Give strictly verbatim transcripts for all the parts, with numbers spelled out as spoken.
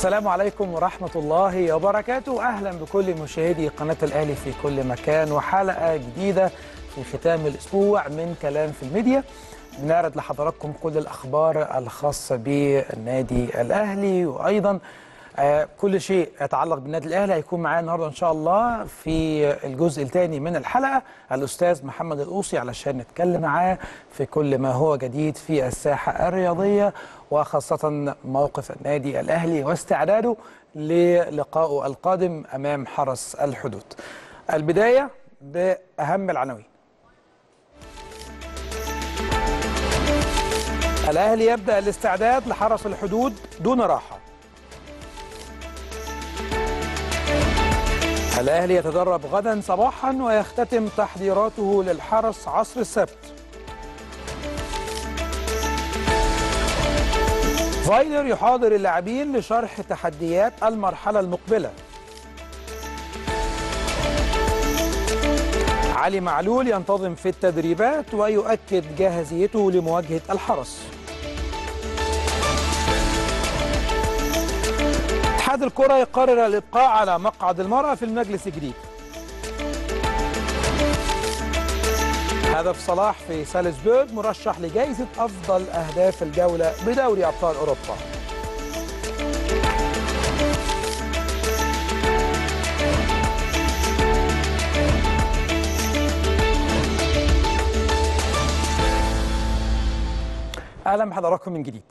السلام عليكم ورحمة الله وبركاته. أهلا بكل مشاهدي قناة الأهلي في كل مكان، وحلقة جديدة في ختام الأسبوع من كلام في الميديا. بنعرض لحضراتكم كل الأخبار الخاصة بالنادي الأهلي، وأيضا آه كل شيء يتعلق بالنادي الأهلي. هيكون معانا النهارده إن شاء الله في الجزء الثاني من الحلقة الأستاذ محمد القوصي، علشان نتكلم معاه في كل ما هو جديد في الساحة الرياضية، وخاصة موقف النادي الأهلي واستعداده للقائه القادم أمام حرس الحدود. البداية بأهم العناوين. الأهلي يبدأ الاستعداد لحرس الحدود دون راحة. الأهلي يتدرب غدا صباحا ويختتم تحضيراته للحرس عصر السبت. فايلر يحاضر اللاعبين لشرح تحديات المرحلة المقبلة. علي معلول ينتظم في التدريبات ويؤكد جاهزيته لمواجهة الحرس. اتحاد الكرة يقرر الإبقاء على مقعد المرأة في المجلس الجديد. هدف صلاح في سالزبورغ مرشح لجائزة أفضل أهداف الجولة بدوري أبطال أوروبا. أهلا بحضراتكم من جديد.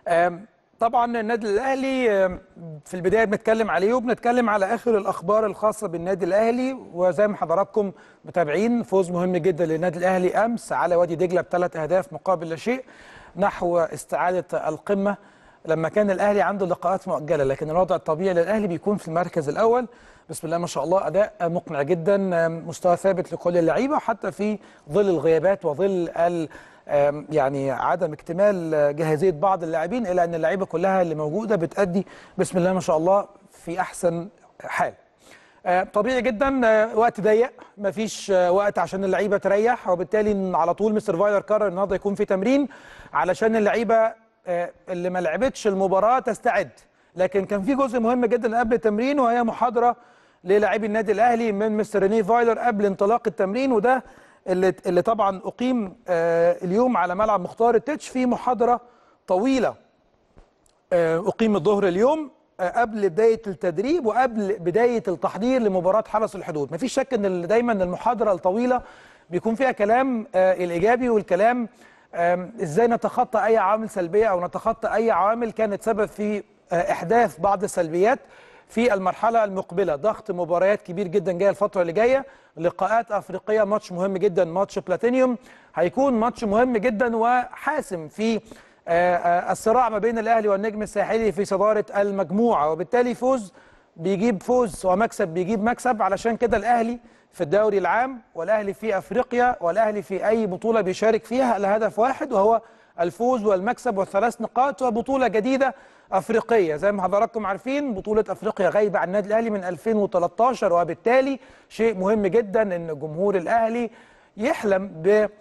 طبعا النادي الأهلي في البداية بنتكلم عليه، وبنتكلم على آخر الأخبار الخاصة بالنادي الأهلي. وزي ما حضراتكم متابعين، فوز مهم جدا للنادي الأهلي أمس على وادي دجلة بثلاث أهداف مقابل لا شيء، نحو استعادة القمة لما كان الأهلي عنده لقاءات مؤجلة. لكن الوضع الطبيعي للأهلي بيكون في المركز الأول. بسم الله ما شاء الله، أداء مقنع جدا، مستوى ثابت لكل اللعيبة، حتى في ظل الغيابات وظل ال يعني عدم اكتمال جاهزية بعض اللاعبين، إلا أن اللعيبة كلها اللي موجودة بتأدي بسم الله ما شاء الله في أحسن حال. طبيعي جدا وقت ضيق، مفيش وقت عشان اللعيبة تريح، وبالتالي على طول مستر فايلر قرر النهارده يكون في تمرين علشان اللعيبة اللي ما لعبتش المباراة تستعد. لكن كان في جزء مهم جدا قبل التمرين، وهي محاضرة للاعبي النادي الأهلي من مستر رينيه فايلر قبل انطلاق التمرين، وده اللي, اللي طبعا أقيم آه اليوم على ملعب مختار التتش في محاضرة طويلة آه أقيم الظهر اليوم آه قبل بداية التدريب وقبل بداية التحضير لمباراة حرس الحدود. مفيش شك أن دايما المحاضرة الطويلة بيكون فيها كلام آه الإيجابي، والكلام آه إزاي نتخطى أي عوامل سلبية أو نتخطى أي عوامل كانت سبب في آه إحداث بعض السلبيات في المرحلة المقبلة. ضغط مباريات كبير جدا جاية الفترة اللي جاية، لقاءات أفريقية، ماتش مهم جدا، ماتش بلاتينيوم هيكون ماتش مهم جدا وحاسم في الصراع ما بين الأهلي والنجم الساحلي في صدارة المجموعة، وبالتالي فوز بيجيب فوز ومكسب بيجيب مكسب. علشان كده الأهلي في الدوري العام، والأهلي في أفريقيا، والأهلي في أي بطولة بيشارك فيها الهدف واحد، وهو الفوز والمكسب والثلاث نقاط وبطولة جديدة أفريقية. زي ما حضراتكم عارفين، بطولة أفريقيا غايبة عن النادي الأهلي من ألفين وثلاثة عشر، وبالتالي شيء مهم جدا أن جمهور الأهلي يحلم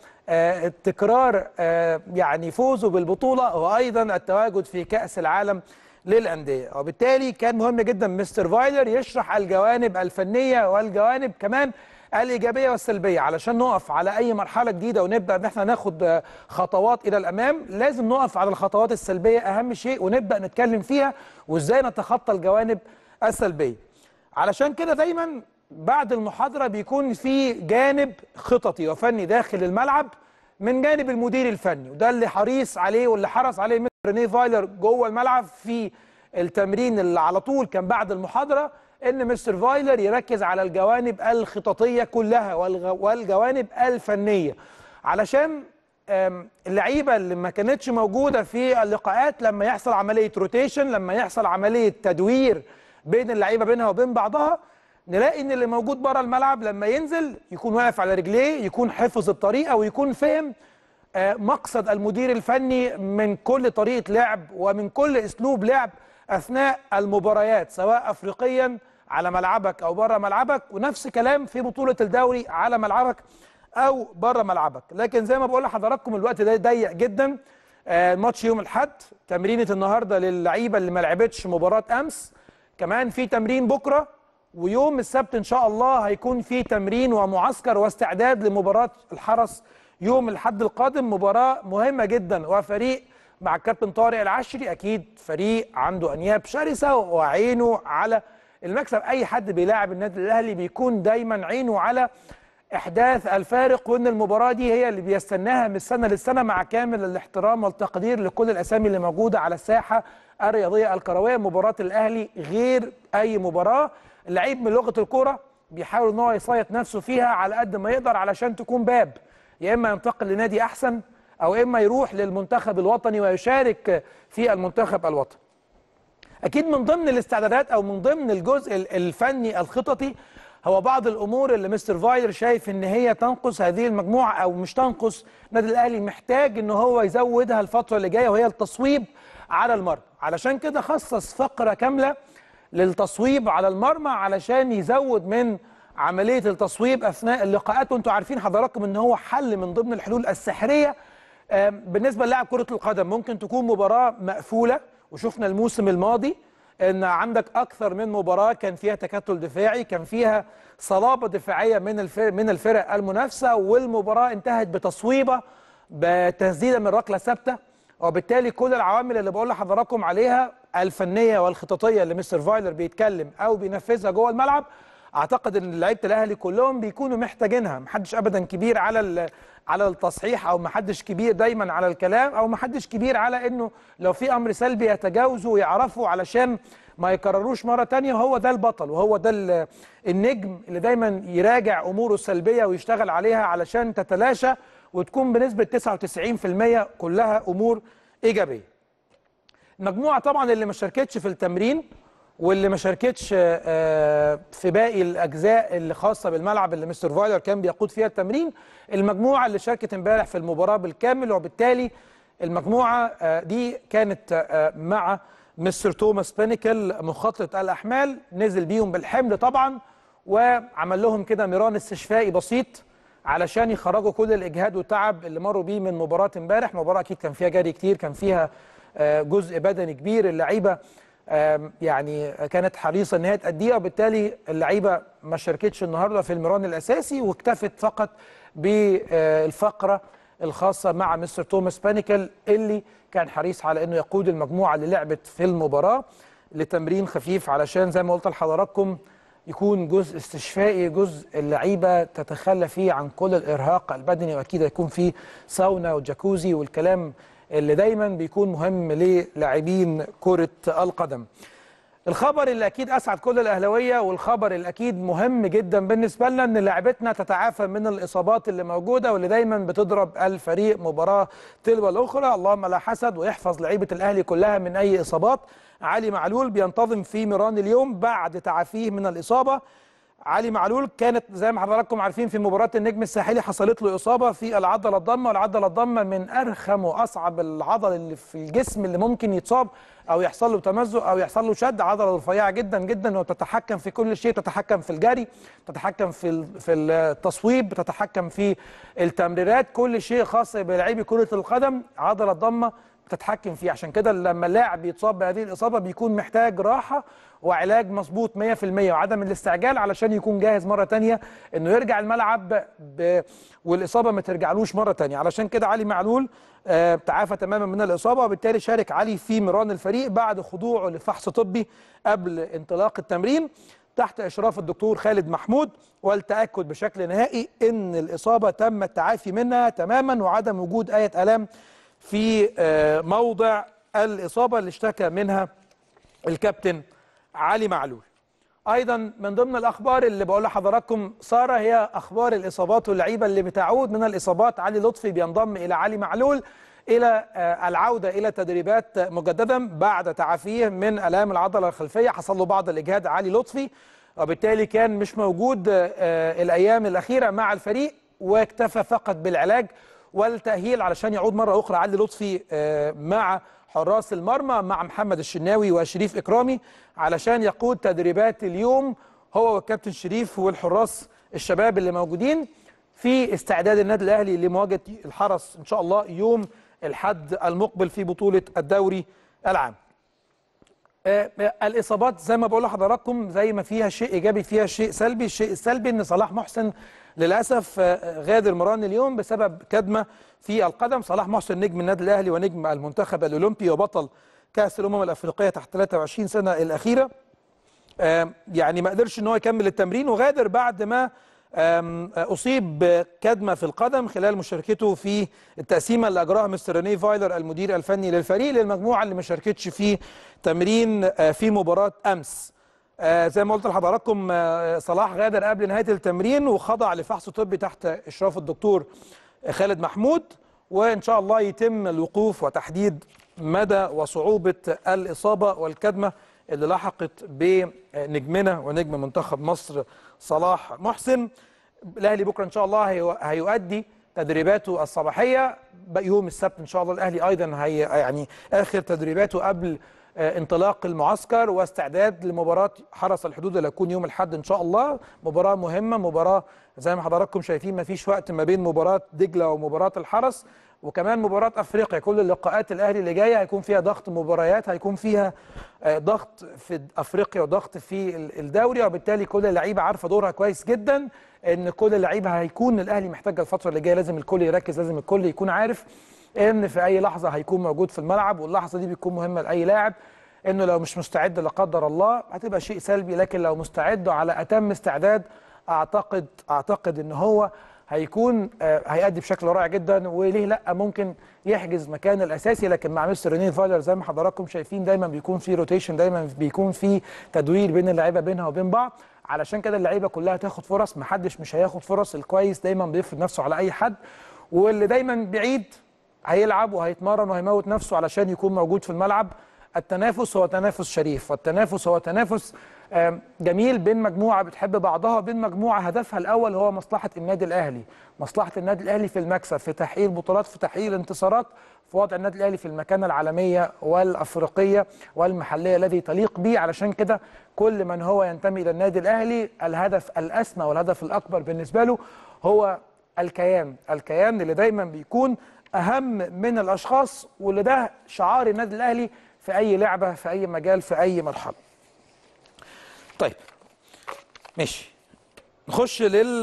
بتكرار يعني فوزه بالبطولة، وأيضا التواجد في كأس العالم للأندية. وبالتالي كان مهم جدا مستر فايلر يشرح الجوانب الفنية والجوانب كمان الإيجابية والسلبية، علشان نقف على أي مرحلة جديدة ونبدأ إن احنا ناخد خطوات إلى الأمام. لازم نقف على الخطوات السلبية أهم شيء، ونبدأ نتكلم فيها وإزاي نتخطى الجوانب السلبية. علشان كده دايما بعد المحاضرة بيكون في جانب خططي وفني داخل الملعب من جانب المدير الفني، وده اللي حريص عليه واللي حرص عليه مستر رينيه فايلر جوه الملعب في التمرين اللي على طول كان بعد المحاضرة، ان مستر فايلر يركز على الجوانب الخططيه كلها والجوانب الفنيه، علشان اللعيبه اللي ما كانتش موجوده في اللقاءات لما يحصل عمليه روتيشن، لما يحصل عمليه تدوير بين اللعيبه بينها وبين بعضها، نلاقي ان اللي موجود بره الملعب لما ينزل يكون واقف على رجليه، يكون حفظ الطريقه، ويكون فهم مقصد المدير الفني من كل طريقه لعب ومن كل اسلوب لعب اثناء المباريات، سواء افريقيا على ملعبك او بره ملعبك، ونفس كلام في بطوله الدوري على ملعبك او بره ملعبك. لكن زي ما بقول لحضراتكم الوقت ده ضيق جدا، الماتش يوم الاحد، تمرينه النهارده للعيبه اللي ما لعبتش مباراه امس، كمان في تمرين بكره، ويوم السبت ان شاء الله هيكون في تمرين ومعسكر واستعداد لمباراه الحرس يوم الاحد القادم. مباراه مهمه جدا، وفريق مع الكابتن طارق العشري اكيد فريق عنده انياب شرسه وعينه على المكسب. اي حد بيلاعب النادي الاهلي بيكون دايما عينه على احداث الفارق، وان المباراه دي هي اللي بيستناها من السنه للسنه، مع كامل الاحترام والتقدير لكل الاسامي اللي موجوده على الساحه الرياضيه الكرويه. مباراه الاهلي غير اي مباراه، اللعيب من لغه الكوره بيحاول ان هو يصيط نفسه فيها على قد ما يقدر علشان تكون باب، يا اما ينتقل لنادي احسن او اما يروح للمنتخب الوطني ويشارك في المنتخب الوطني. اكيد من ضمن الاستعدادات او من ضمن الجزء الفني الخططي هو بعض الامور اللي مستر فايلر شايف ان هي تنقص هذه المجموعه، او مش تنقص، النادي الاهلي محتاج ان هو يزودها الفتره اللي جايه، وهي التصويب على المرمى. علشان كده خصص فقره كامله للتصويب على المرمى علشان يزود من عمليه التصويب اثناء اللقاءات. وانتم عارفين حضراتكم ان هو حل من ضمن الحلول السحريه بالنسبه للاعب كره القدم. ممكن تكون مباراه مقفوله، وشفنا الموسم الماضي ان عندك اكثر من مباراه كان فيها تكتل دفاعي، كان فيها صلابه دفاعيه من الفرق من الفرق المنافسه، والمباراه انتهت بتصويبه بتسديده من ركله ثابته. وبالتالي كل العوامل اللي بقول لحضراتكم عليها الفنيه والخططيه اللي مستر فايلر بيتكلم او بينفذها جوه الملعب، اعتقد ان لعيبه الاهلي كلهم بيكونوا محتاجينها. محدش ابدا كبير على على التصحيح، او محدش كبير دايما على الكلام، او محدش كبير على انه لو في امر سلبي يتجاوزوا ويعرفوا علشان ما يكرروش مره ثانيه. وهو ده البطل، وهو ده النجم اللي دايما يراجع اموره السلبيه ويشتغل عليها علشان تتلاشى وتكون بنسبه تسعة وتسعين في المية كلها امور ايجابيه. المجموعه طبعا اللي ما شاركتش في التمرين واللي ما شاركتش في باقي الاجزاء اللي خاصه بالملعب اللي مستر فايلر كان بيقود فيها التمرين، المجموعه اللي شاركت امبارح في المباراه بالكامل. وبالتالي المجموعه دي كانت مع مستر توماس بينيكل مخطط الاحمال، نزل بيهم بالحمل طبعا، وعمل لهم كده ميران استشفائي بسيط علشان يخرجوا كل الاجهاد والتعب اللي مروا بيه من مباراه امبارح. مباراه اكيد كان فيها جري كتير، كان فيها جزء بدني كبير، اللعيبه يعني كانت حريصه ان هي تأديها، وبالتالي اللعيبه ما شاركتش النهارده في المران الاساسي، واكتفت فقط بالفقره الخاصه مع مستر توماس بينيكل اللي كان حريص على انه يقود المجموعه اللي لعبت في المباراه لتمرين خفيف، علشان زي ما قلت لحضراتكم يكون جزء استشفائي، جزء اللعيبه تتخلى فيه عن كل الارهاق البدني، واكيد هيكون فيه ساونا وجاكوزي والكلام اللي دايما بيكون مهم للاعبين كرة القدم. الخبر اللي اكيد اسعد كل الاهلاويه، والخبر اللي اكيد مهم جدا بالنسبه لنا، ان لاعبتنا تتعافى من الاصابات اللي موجوده واللي دايما بتضرب الفريق مباراه تلو الاخرى. اللهم لا حسد ويحفظ لعيبه الاهلي كلها من اي اصابات. علي معلول بينتظم في ميران اليوم بعد تعافيه من الاصابه. علي معلول كانت زي ما حضراتكم عارفين في مباراه النجم الساحلي حصلت له اصابه في العضله الضمه، والعضله الضمه من ارخم واصعب العضل اللي في الجسم اللي ممكن يتصاب او يحصل له تمزق او يحصل له شد. عضله رفيعه جدا جدا وتتحكم في كل شيء، تتحكم في الجري، تتحكم في في التصويب، تتحكم في التمريرات، كل شيء خاص بلاعبي كره القدم عضله ضمه بتتحكم فيه. عشان كده لما اللاعب يتصاب بهذه الاصابه بيكون محتاج راحه وعلاج مظبوط مية في المية، وعدم الاستعجال علشان يكون جاهز مره ثانيه انه يرجع الملعب ب... والاصابه ما ترجعلوش مره ثانيه. علشان كده علي معلول آه تعافى تماما من الاصابه، وبالتالي شارك علي في ميران الفريق بعد خضوعه لفحص طبي قبل انطلاق التمرين تحت اشراف الدكتور خالد محمود، والتاكد بشكل نهائي ان الاصابه تم التعافي منها تماما، وعدم وجود اي الام في آه موضع الاصابه اللي اشتكى منها الكابتن علي معلول. ايضا من ضمن الاخبار اللي بقول لحضراتكم ساره هي اخبار الاصابات واللعيبه اللي بتعود من الاصابات. علي لطفي بينضم الى علي معلول الى العوده الى تدريبات مجددا بعد تعافيه من الام العضله الخلفيه. حصل له بعض الاجهاد علي لطفي، وبالتالي كان مش موجود الايام الاخيره مع الفريق، واكتفى فقط بالعلاج والتاهيل علشان يعود مره اخرى علي لطفي مع حراس المرمى مع محمد الشناوي وشريف إكرامي علشان يقود تدريبات اليوم هو والكابتن شريف والحراس الشباب اللي موجودين في استعداد النادي الأهلي لمواجهة الحرس إن شاء الله يوم الحد المقبل في بطولة الدوري العام. آه، آه، الإصابات زي ما بقول لحضراتكم زي ما فيها شيء إيجابي فيها شيء سلبي. الشيء السلبي إن صلاح محسن للأسف آه، غادر مران اليوم بسبب كدمة في القدم. صلاح محسن نجم النادي الأهلي ونجم المنتخب الأولمبي وبطل كأس الأمم الأفريقية تحت ثلاثة وعشرين سنة الأخيرة. آه، يعني ما قدرش ان هو يكمل التمرين وغادر بعد ما آم، آه، اصيب بكدمه في القدم خلال مشاركته في التقسيمه اللي اجراها مستر رينيه فايلر المدير الفني للفريق للمجموعه اللي ما شاركتش في تمرين آه، في مباراه امس. آه، زي ما قلت لحضراتكم آه، صلاح غادر قبل نهايه التمرين وخضع لفحص طبي تحت اشراف الدكتور خالد محمود، وان شاء الله يتم الوقوف وتحديد مدى وصعوبه الاصابه والكدمه اللي لحقت بنجمنا ونجم منتخب مصر صلاح محسن. الاهلي بكره ان شاء الله هيؤدي تدريباته الصباحيه يوم السبت ان شاء الله. الاهلي ايضا هي يعني اخر تدريباته قبل انطلاق المعسكر واستعداد لمباراه حرس الحدود اللي هتكون يوم الاحد ان شاء الله. مباراه مهمه، مباراه زي ما حضراتكم شايفين ما فيش وقت ما بين مباراه دجله ومباراه الحرس، وكمان مباراه افريقيا. كل اللقاءات الاهلي اللي جايه هيكون فيها ضغط مباريات، هيكون فيها ضغط في افريقيا وضغط في الدوري، وبالتالي كل اللعيبه عارفه دورها كويس جدا. ان كل اللعيبه هيكون الاهلي محتاجه الفتره اللي جايه، لازم الكل يركز، لازم الكل يكون عارف ان في اي لحظه هيكون موجود في الملعب، واللحظه دي بتكون مهمه لاي لاعب. انه لو مش مستعد لا قدر الله هتبقى شيء سلبي، لكن لو مستعد على اتم استعداد اعتقد اعتقد ان هو هيكون هيأدي بشكل رائع جدا، وليه لا ممكن يحجز مكان الاساسي. لكن مع مستر رينيه فايلر زي ما حضراتكم شايفين دايما بيكون في روتيشن، دايما بيكون في تدوير بين اللعيبه بينها وبين بعض، علشان كده اللعيبه كلها تاخد فرص. محدش مش هياخد فرص. الكويس دايما بيفرض نفسه على اي حد، واللي دايما بعيد هيلعب وهيتمرن وهيموت نفسه علشان يكون موجود في الملعب. التنافس هو تنافس شريف، والتنافس هو تنافس جميل بين مجموعه بتحب بعضها، بين مجموعه هدفها الاول هو مصلحه النادي الاهلي، مصلحه النادي الاهلي في المكسب، في تحقيق البطولات، في تحقيق الانتصارات، في وضع النادي الاهلي في المكانه العالميه والافريقيه والمحليه الذي تليق به. علشان كده كل من هو ينتمي الى النادي الاهلي الهدف الاسمى والهدف الاكبر بالنسبه له هو الكيان، الكيان اللي دايما بيكون اهم من الاشخاص، واللي ده شعار النادي الاهلي في اي لعبه، في اي مجال، في اي مرحله. طيب ماشي، نخش لل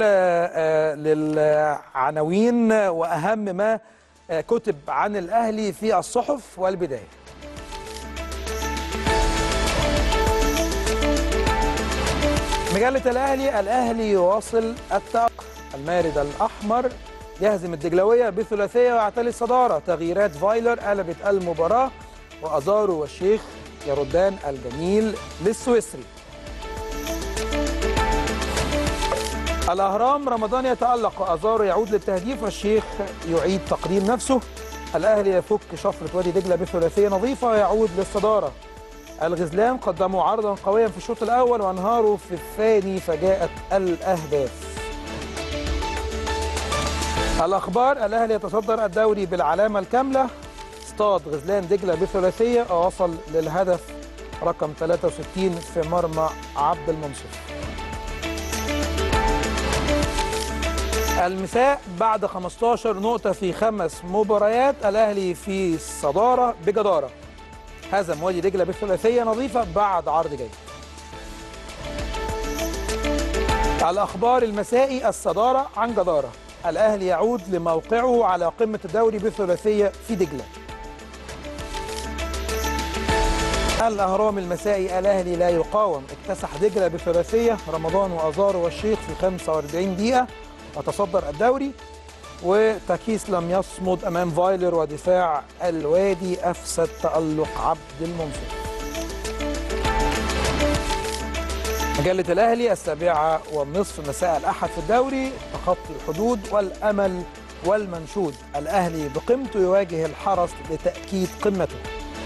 للعناوين واهم ما كتب عن الاهلي في الصحف. والبدايه مجله الاهلي: الاهلي يواصل التأقلم، المارد الاحمر يهزم الدجلاويه بثلاثيه ويعتلي الصداره، تغييرات فايلر قلبت المباراه، وازارو والشيخ يردان الجميل للسويسري. الأهرام: رمضان يتألق وأزارو يعود للتهديف والشيخ يعيد تقديم نفسه، الأهلي يفك شفرة وادي دجلة بثلاثية نظيفة ويعود للصدارة. الغزلان قدموا عرضا قويا في الشوط الأول وانهاروا في الثاني فجاءت الأهداف. الأخبار: الأهلي يتصدر الدوري بالعلامة الكاملة، اصطاد غزلان دجلة بثلاثية ووصل للهدف رقم ثلاثة وستين في مرمى عبد المنصف. المساء: بعد خمسة عشر نقطة في خمس مباريات الأهلي في الصدارة بجدارة، هزم وادي دجلة بثلاثية نظيفة بعد عرض جيد. الأخبار المسائي: الصدارة عن جدارة، الأهلي يعود لموقعه على قمة الدوري بثلاثية في دجلة. الأهرام المسائي: الأهلي لا يقاوم، اكتسح دجلة بثلاثية، رمضان وأزارو والشيخ في خمسة وأربعين دقيقة وتصدر الدوري. وتاكيس لم يصمد أمام فايلر ودفاع الوادي أفسد تألق عبد المنصف. مجلة الأهلي: السابعة والنصف مساء الأحد في الدوري، تخطي الحدود والأمل والمنشود، الأهلي بقيمته يواجه الحرس لتأكيد قمته.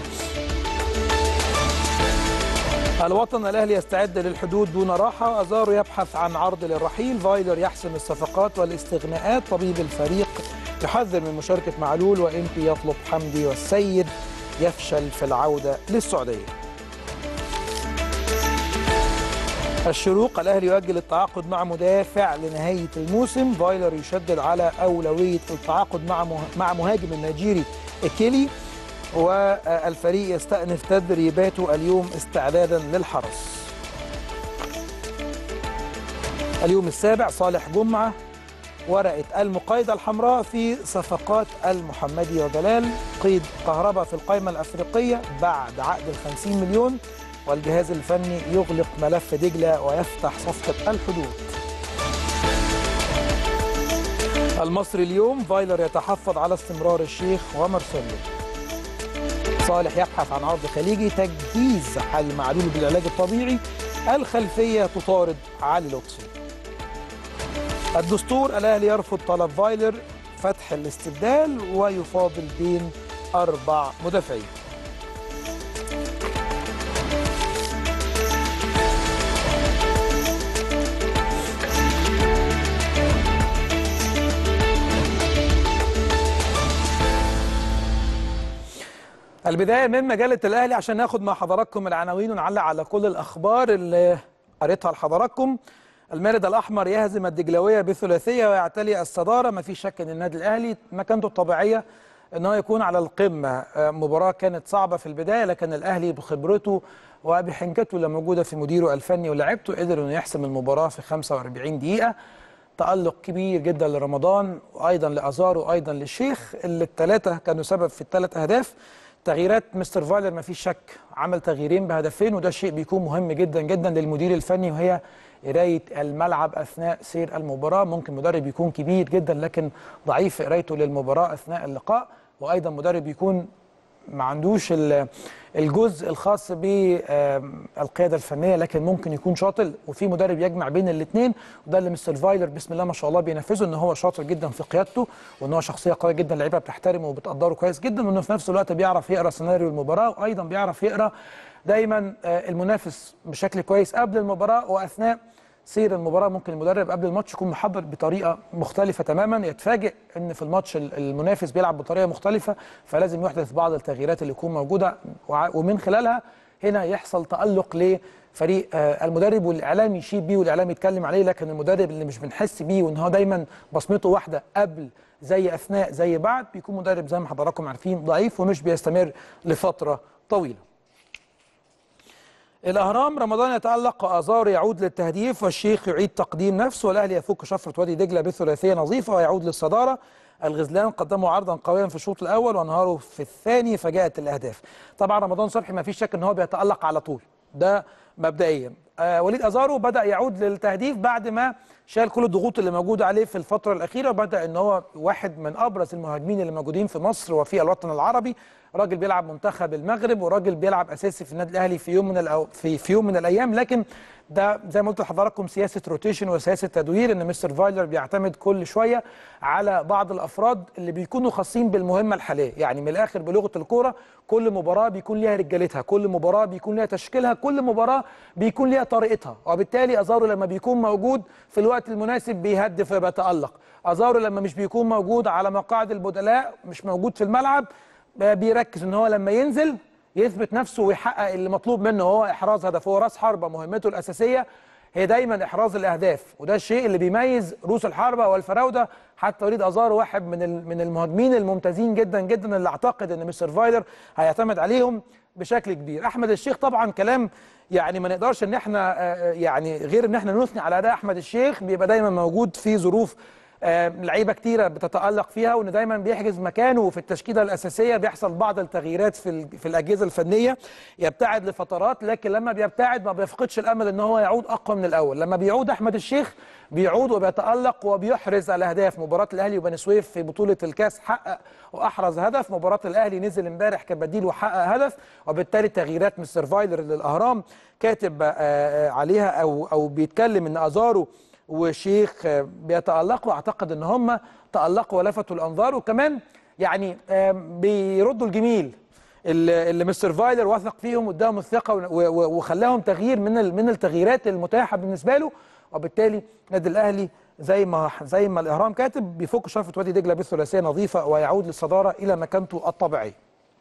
الوطن: الأهلي يستعد للحدود دون راحة، أزارو يبحث عن عرض للرحيل، فايلر يحسم الصفقات والاستغناءات، طبيب الفريق يحذر من مشاركة معلول، وإمبي يطلب حمدي، والسيد يفشل في العودة للسعودية. الشروق: الأهلي يؤجل التعاقد مع مدافع لنهاية الموسم، فايلر يشدد على أولوية التعاقد مع مع مهاجم النيجيري إكيلي، والفريق يستأنف تدريباته اليوم استعدادا للحرس. اليوم السابع صالح جمعة، ورقة المقايضة الحمراء في صفقات المحمدي وجلال، قيد كهرباء في القائمة الأفريقية بعد عقد الخمسين مليون، والجهاز الفني يغلق ملف دجلة ويفتح صفقة الحدود. المصري اليوم فايلر يتحفظ على استمرار الشيخ ومارسيلو. صالح يبحث عن عرض خليجي، تجهيز علي معلول بالعلاج الطبيعي، الخلفية تطارد علي لطفي. الدستور الأهلي يرفض طلب فايلر فتح الاستبدال ويفاضل بين أربع مدافعين. البداية من مجلة الأهلي عشان ناخد مع حضراتكم العناوين ونعلق على كل الأخبار اللي قريتها لحضراتكم. المارد الأحمر يهزم الدجلاوية بثلاثية ويعتلي الصدارة. ما فيش شك أن النادي الأهلي مكانته الطبيعية أنه يكون على القمة. مباراة كانت صعبة في البداية، لكن الأهلي بخبرته وبحنكته اللي موجودة في مديره الفني ولاعبته قدر أنه يحسم المباراة في خمسة وأربعين دقيقة. تألق كبير جدا لرمضان وأيضا لأزارو وأيضا للشيخ، اللي الثلاثة كانوا سبب في الثلاث أهداف. تغييرات مستر فايلر ما فيش شك عمل تغييرين بهدفين، وده شيء بيكون مهم جدا جدا للمدير الفني، وهي قرايه الملعب اثناء سير المباراه. ممكن مدرب يكون كبير جدا لكن ضعيف في قرايته للمباراه اثناء اللقاء، وايضا مدرب يكون ما عندوش الجزء الخاص بالقياده الفنيه لكن ممكن يكون شاطر، وفي مدرب يجمع بين الاثنين، وده اللي مستر فايلر بسم الله ما شاء الله بينفذه، ان هو شاطر جدا في قيادته، وان هو شخصيه قويه جدا، لعيبه بتحترمه وبتقدره كويس جدا، وانه في نفس الوقت بيعرف يقرا سيناريو المباراه، وايضا بيعرف يقرا دايما المنافس بشكل كويس قبل المباراه واثناء سير المباراه. ممكن المدرب قبل الماتش يكون محضر بطريقه مختلفه تماما، يتفاجئ ان في الماتش المنافس بيلعب بطريقه مختلفه، فلازم يحدث بعض التغييرات اللي تكون موجوده، ومن خلالها هنا يحصل تألق لفريق المدرب، والاعلام يشيد بيه والاعلام يتكلم عليه، لكن المدرب اللي مش بنحس بيه وان هو دايما بصمته واحده قبل زي اثناء زي بعد، بيكون مدرب زي ما حضراتكم عارفين ضعيف ومش بيستمر لفتره طويله. الأهرام رمضان يتألق وأزار يعود للتهديف، والشيخ يعيد تقديم نفسه، والأهلي يفك شفرة وادي دجلة بثلاثية نظيفة ويعود للصدارة. الغزلان قدموا عرضا قويا في الشوط الأول وانهاروا في الثاني فجاءت الأهداف. طبعا رمضان صبحي ما فيش شك ان هو بيتألق على طول، ده مبدئيا. آه وليد أزارو بدأ يعود للتهديف بعد ما شال كل الضغوط اللي موجودة عليه في الفترة الأخيرة، وبدأ ان هو واحد من أبرز المهاجمين اللي موجودين في مصر وفي الوطن العربي. راجل بيلعب منتخب المغرب وراجل بيلعب اساسي في النادي الاهلي في يوم من الأو... في في يوم من الايام، لكن ده زي ما قلت لحضراتكم سياسه روتيشن وسياسه تدوير، ان مستر فايلر بيعتمد كل شويه على بعض الافراد اللي بيكونوا خاصين بالمهمه الحاليه. يعني من الاخر بلغه الكوره، كل مباراه بيكون ليها رجالتها، كل مباراه بيكون ليها تشكيلها، كل مباراه بيكون ليها طريقتها، وبالتالي ازارو لما بيكون موجود في الوقت المناسب بيهدف وبيتالق. ازارو لما مش بيكون موجود على مقاعد البدلاء، مش موجود في الملعب، بيركز ان هو لما ينزل يثبت نفسه ويحقق اللي مطلوب منه، هو احراز هدف. هو راس حربه مهمته الاساسيه هي دايما احراز الاهداف، وده الشيء اللي بيميز روس الحربه والفراوده. حتى وليد ازارو واحد من من المهاجمين الممتازين جدا جدا اللي اعتقد ان مستر فايلر هيعتمد عليهم بشكل كبير. احمد الشيخ طبعا كلام يعني ما نقدرش ان احنا يعني غير ان احنا نثني على اداء احمد الشيخ، بيبقى دايما موجود في ظروف آه لعيبه كتيره بتتالق فيها، وان دايما بيحجز مكانه في التشكيله الاساسيه. بيحصل بعض التغييرات في في الاجهزه الفنيه، يبتعد لفترات، لكن لما بيبتعد ما بيفقدش الامل ان هو يعود اقوى من الاول. لما بيعود احمد الشيخ بيعود وبيتالق وبيحرز الاهداف. مباراه الاهلي وبني سويف في بطوله الكاس حقق واحرز هدف، مباراه الاهلي نزل امبارح كبديل وحقق هدف، وبالتالي تغييرات مستر فايلر للاهرام كاتب آه عليها او او بيتكلم ان ازارو وشيخ بيتألقوا. اعتقد ان هم تألقوا ولفتوا الانظار، وكمان يعني بيردوا الجميل اللي مستر فايلر وثق فيهم واداهم الثقه وخلاهم تغيير من من التغييرات المتاحه بالنسبه له. وبالتالي النادي الاهلي زي ما زي ما الاهرام كاتب بيفك شفره وادي دجله بالثلاثيه نظيفه ويعود للصداره الى مكانته الطبيعيه.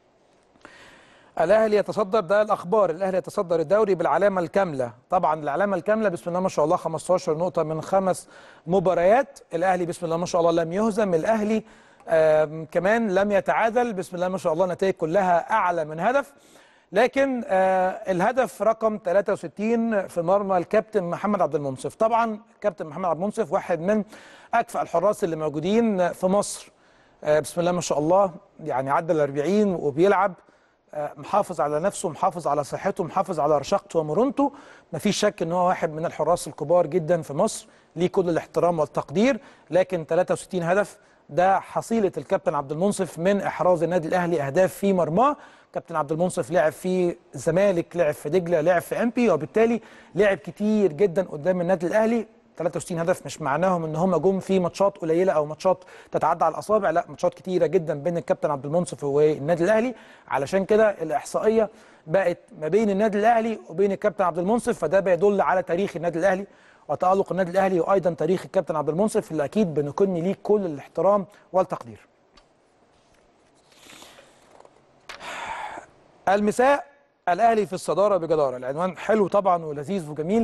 الاهلي يتصدر، ده الاخبار، الاهلي يتصدر الدوري بالعلامه الكامله. طبعا العلامه الكامله بسم الله ما شاء الله خمستاشر نقطه من خمس مباريات. الاهلي بسم الله ما شاء الله لم يهزم. الاهلي كمان لم يتعادل، بسم الله ما شاء الله نتائج كلها اعلى من هدف. لكن آه الهدف رقم ثلاثة وستين في مرمى الكابتن محمد عبد المنصف. طبعا الكابتن محمد عبد المنصف واحد من اكفأ الحراس اللي موجودين في مصر، آه بسم الله ما شاء الله، يعني عدى ال أربعين وبيلعب، آه محافظ على نفسه، محافظ على صحته، محافظ على رشاقته ومرونته. مفيش شك ان هو واحد من الحراس الكبار جدا في مصر، ليه كل الاحترام والتقدير. لكن ثلاثة وستين هدف ده حصيله الكابتن عبد المنصف من احراز النادي الاهلي اهداف في مرماه. كابتن عبد المنصف لعب في الزمالك، لعب في دجله، لعب في امبي، وبالتالي لعب كتير جدا قدام النادي الاهلي. ثلاثة وستين هدف مش معناهم ان هم جم في ماتشات قليله او ماتشات تتعدى على الاصابع، لا، ماتشات كتيره جدا بين الكابتن عبد المنصف والنادي الاهلي. علشان كده الاحصائيه بقت ما بين النادي الاهلي وبين الكابتن عبد المنصف، فده بيدل على تاريخ النادي الاهلي وتألق النادي الاهلي، وايضا تاريخ الكابتن عبد المنصف اللي اكيد بنكن ليه كل الاحترام والتقدير. المساء الاهلي في الصداره بجداره، العنوان حلو طبعا ولذيذ وجميل،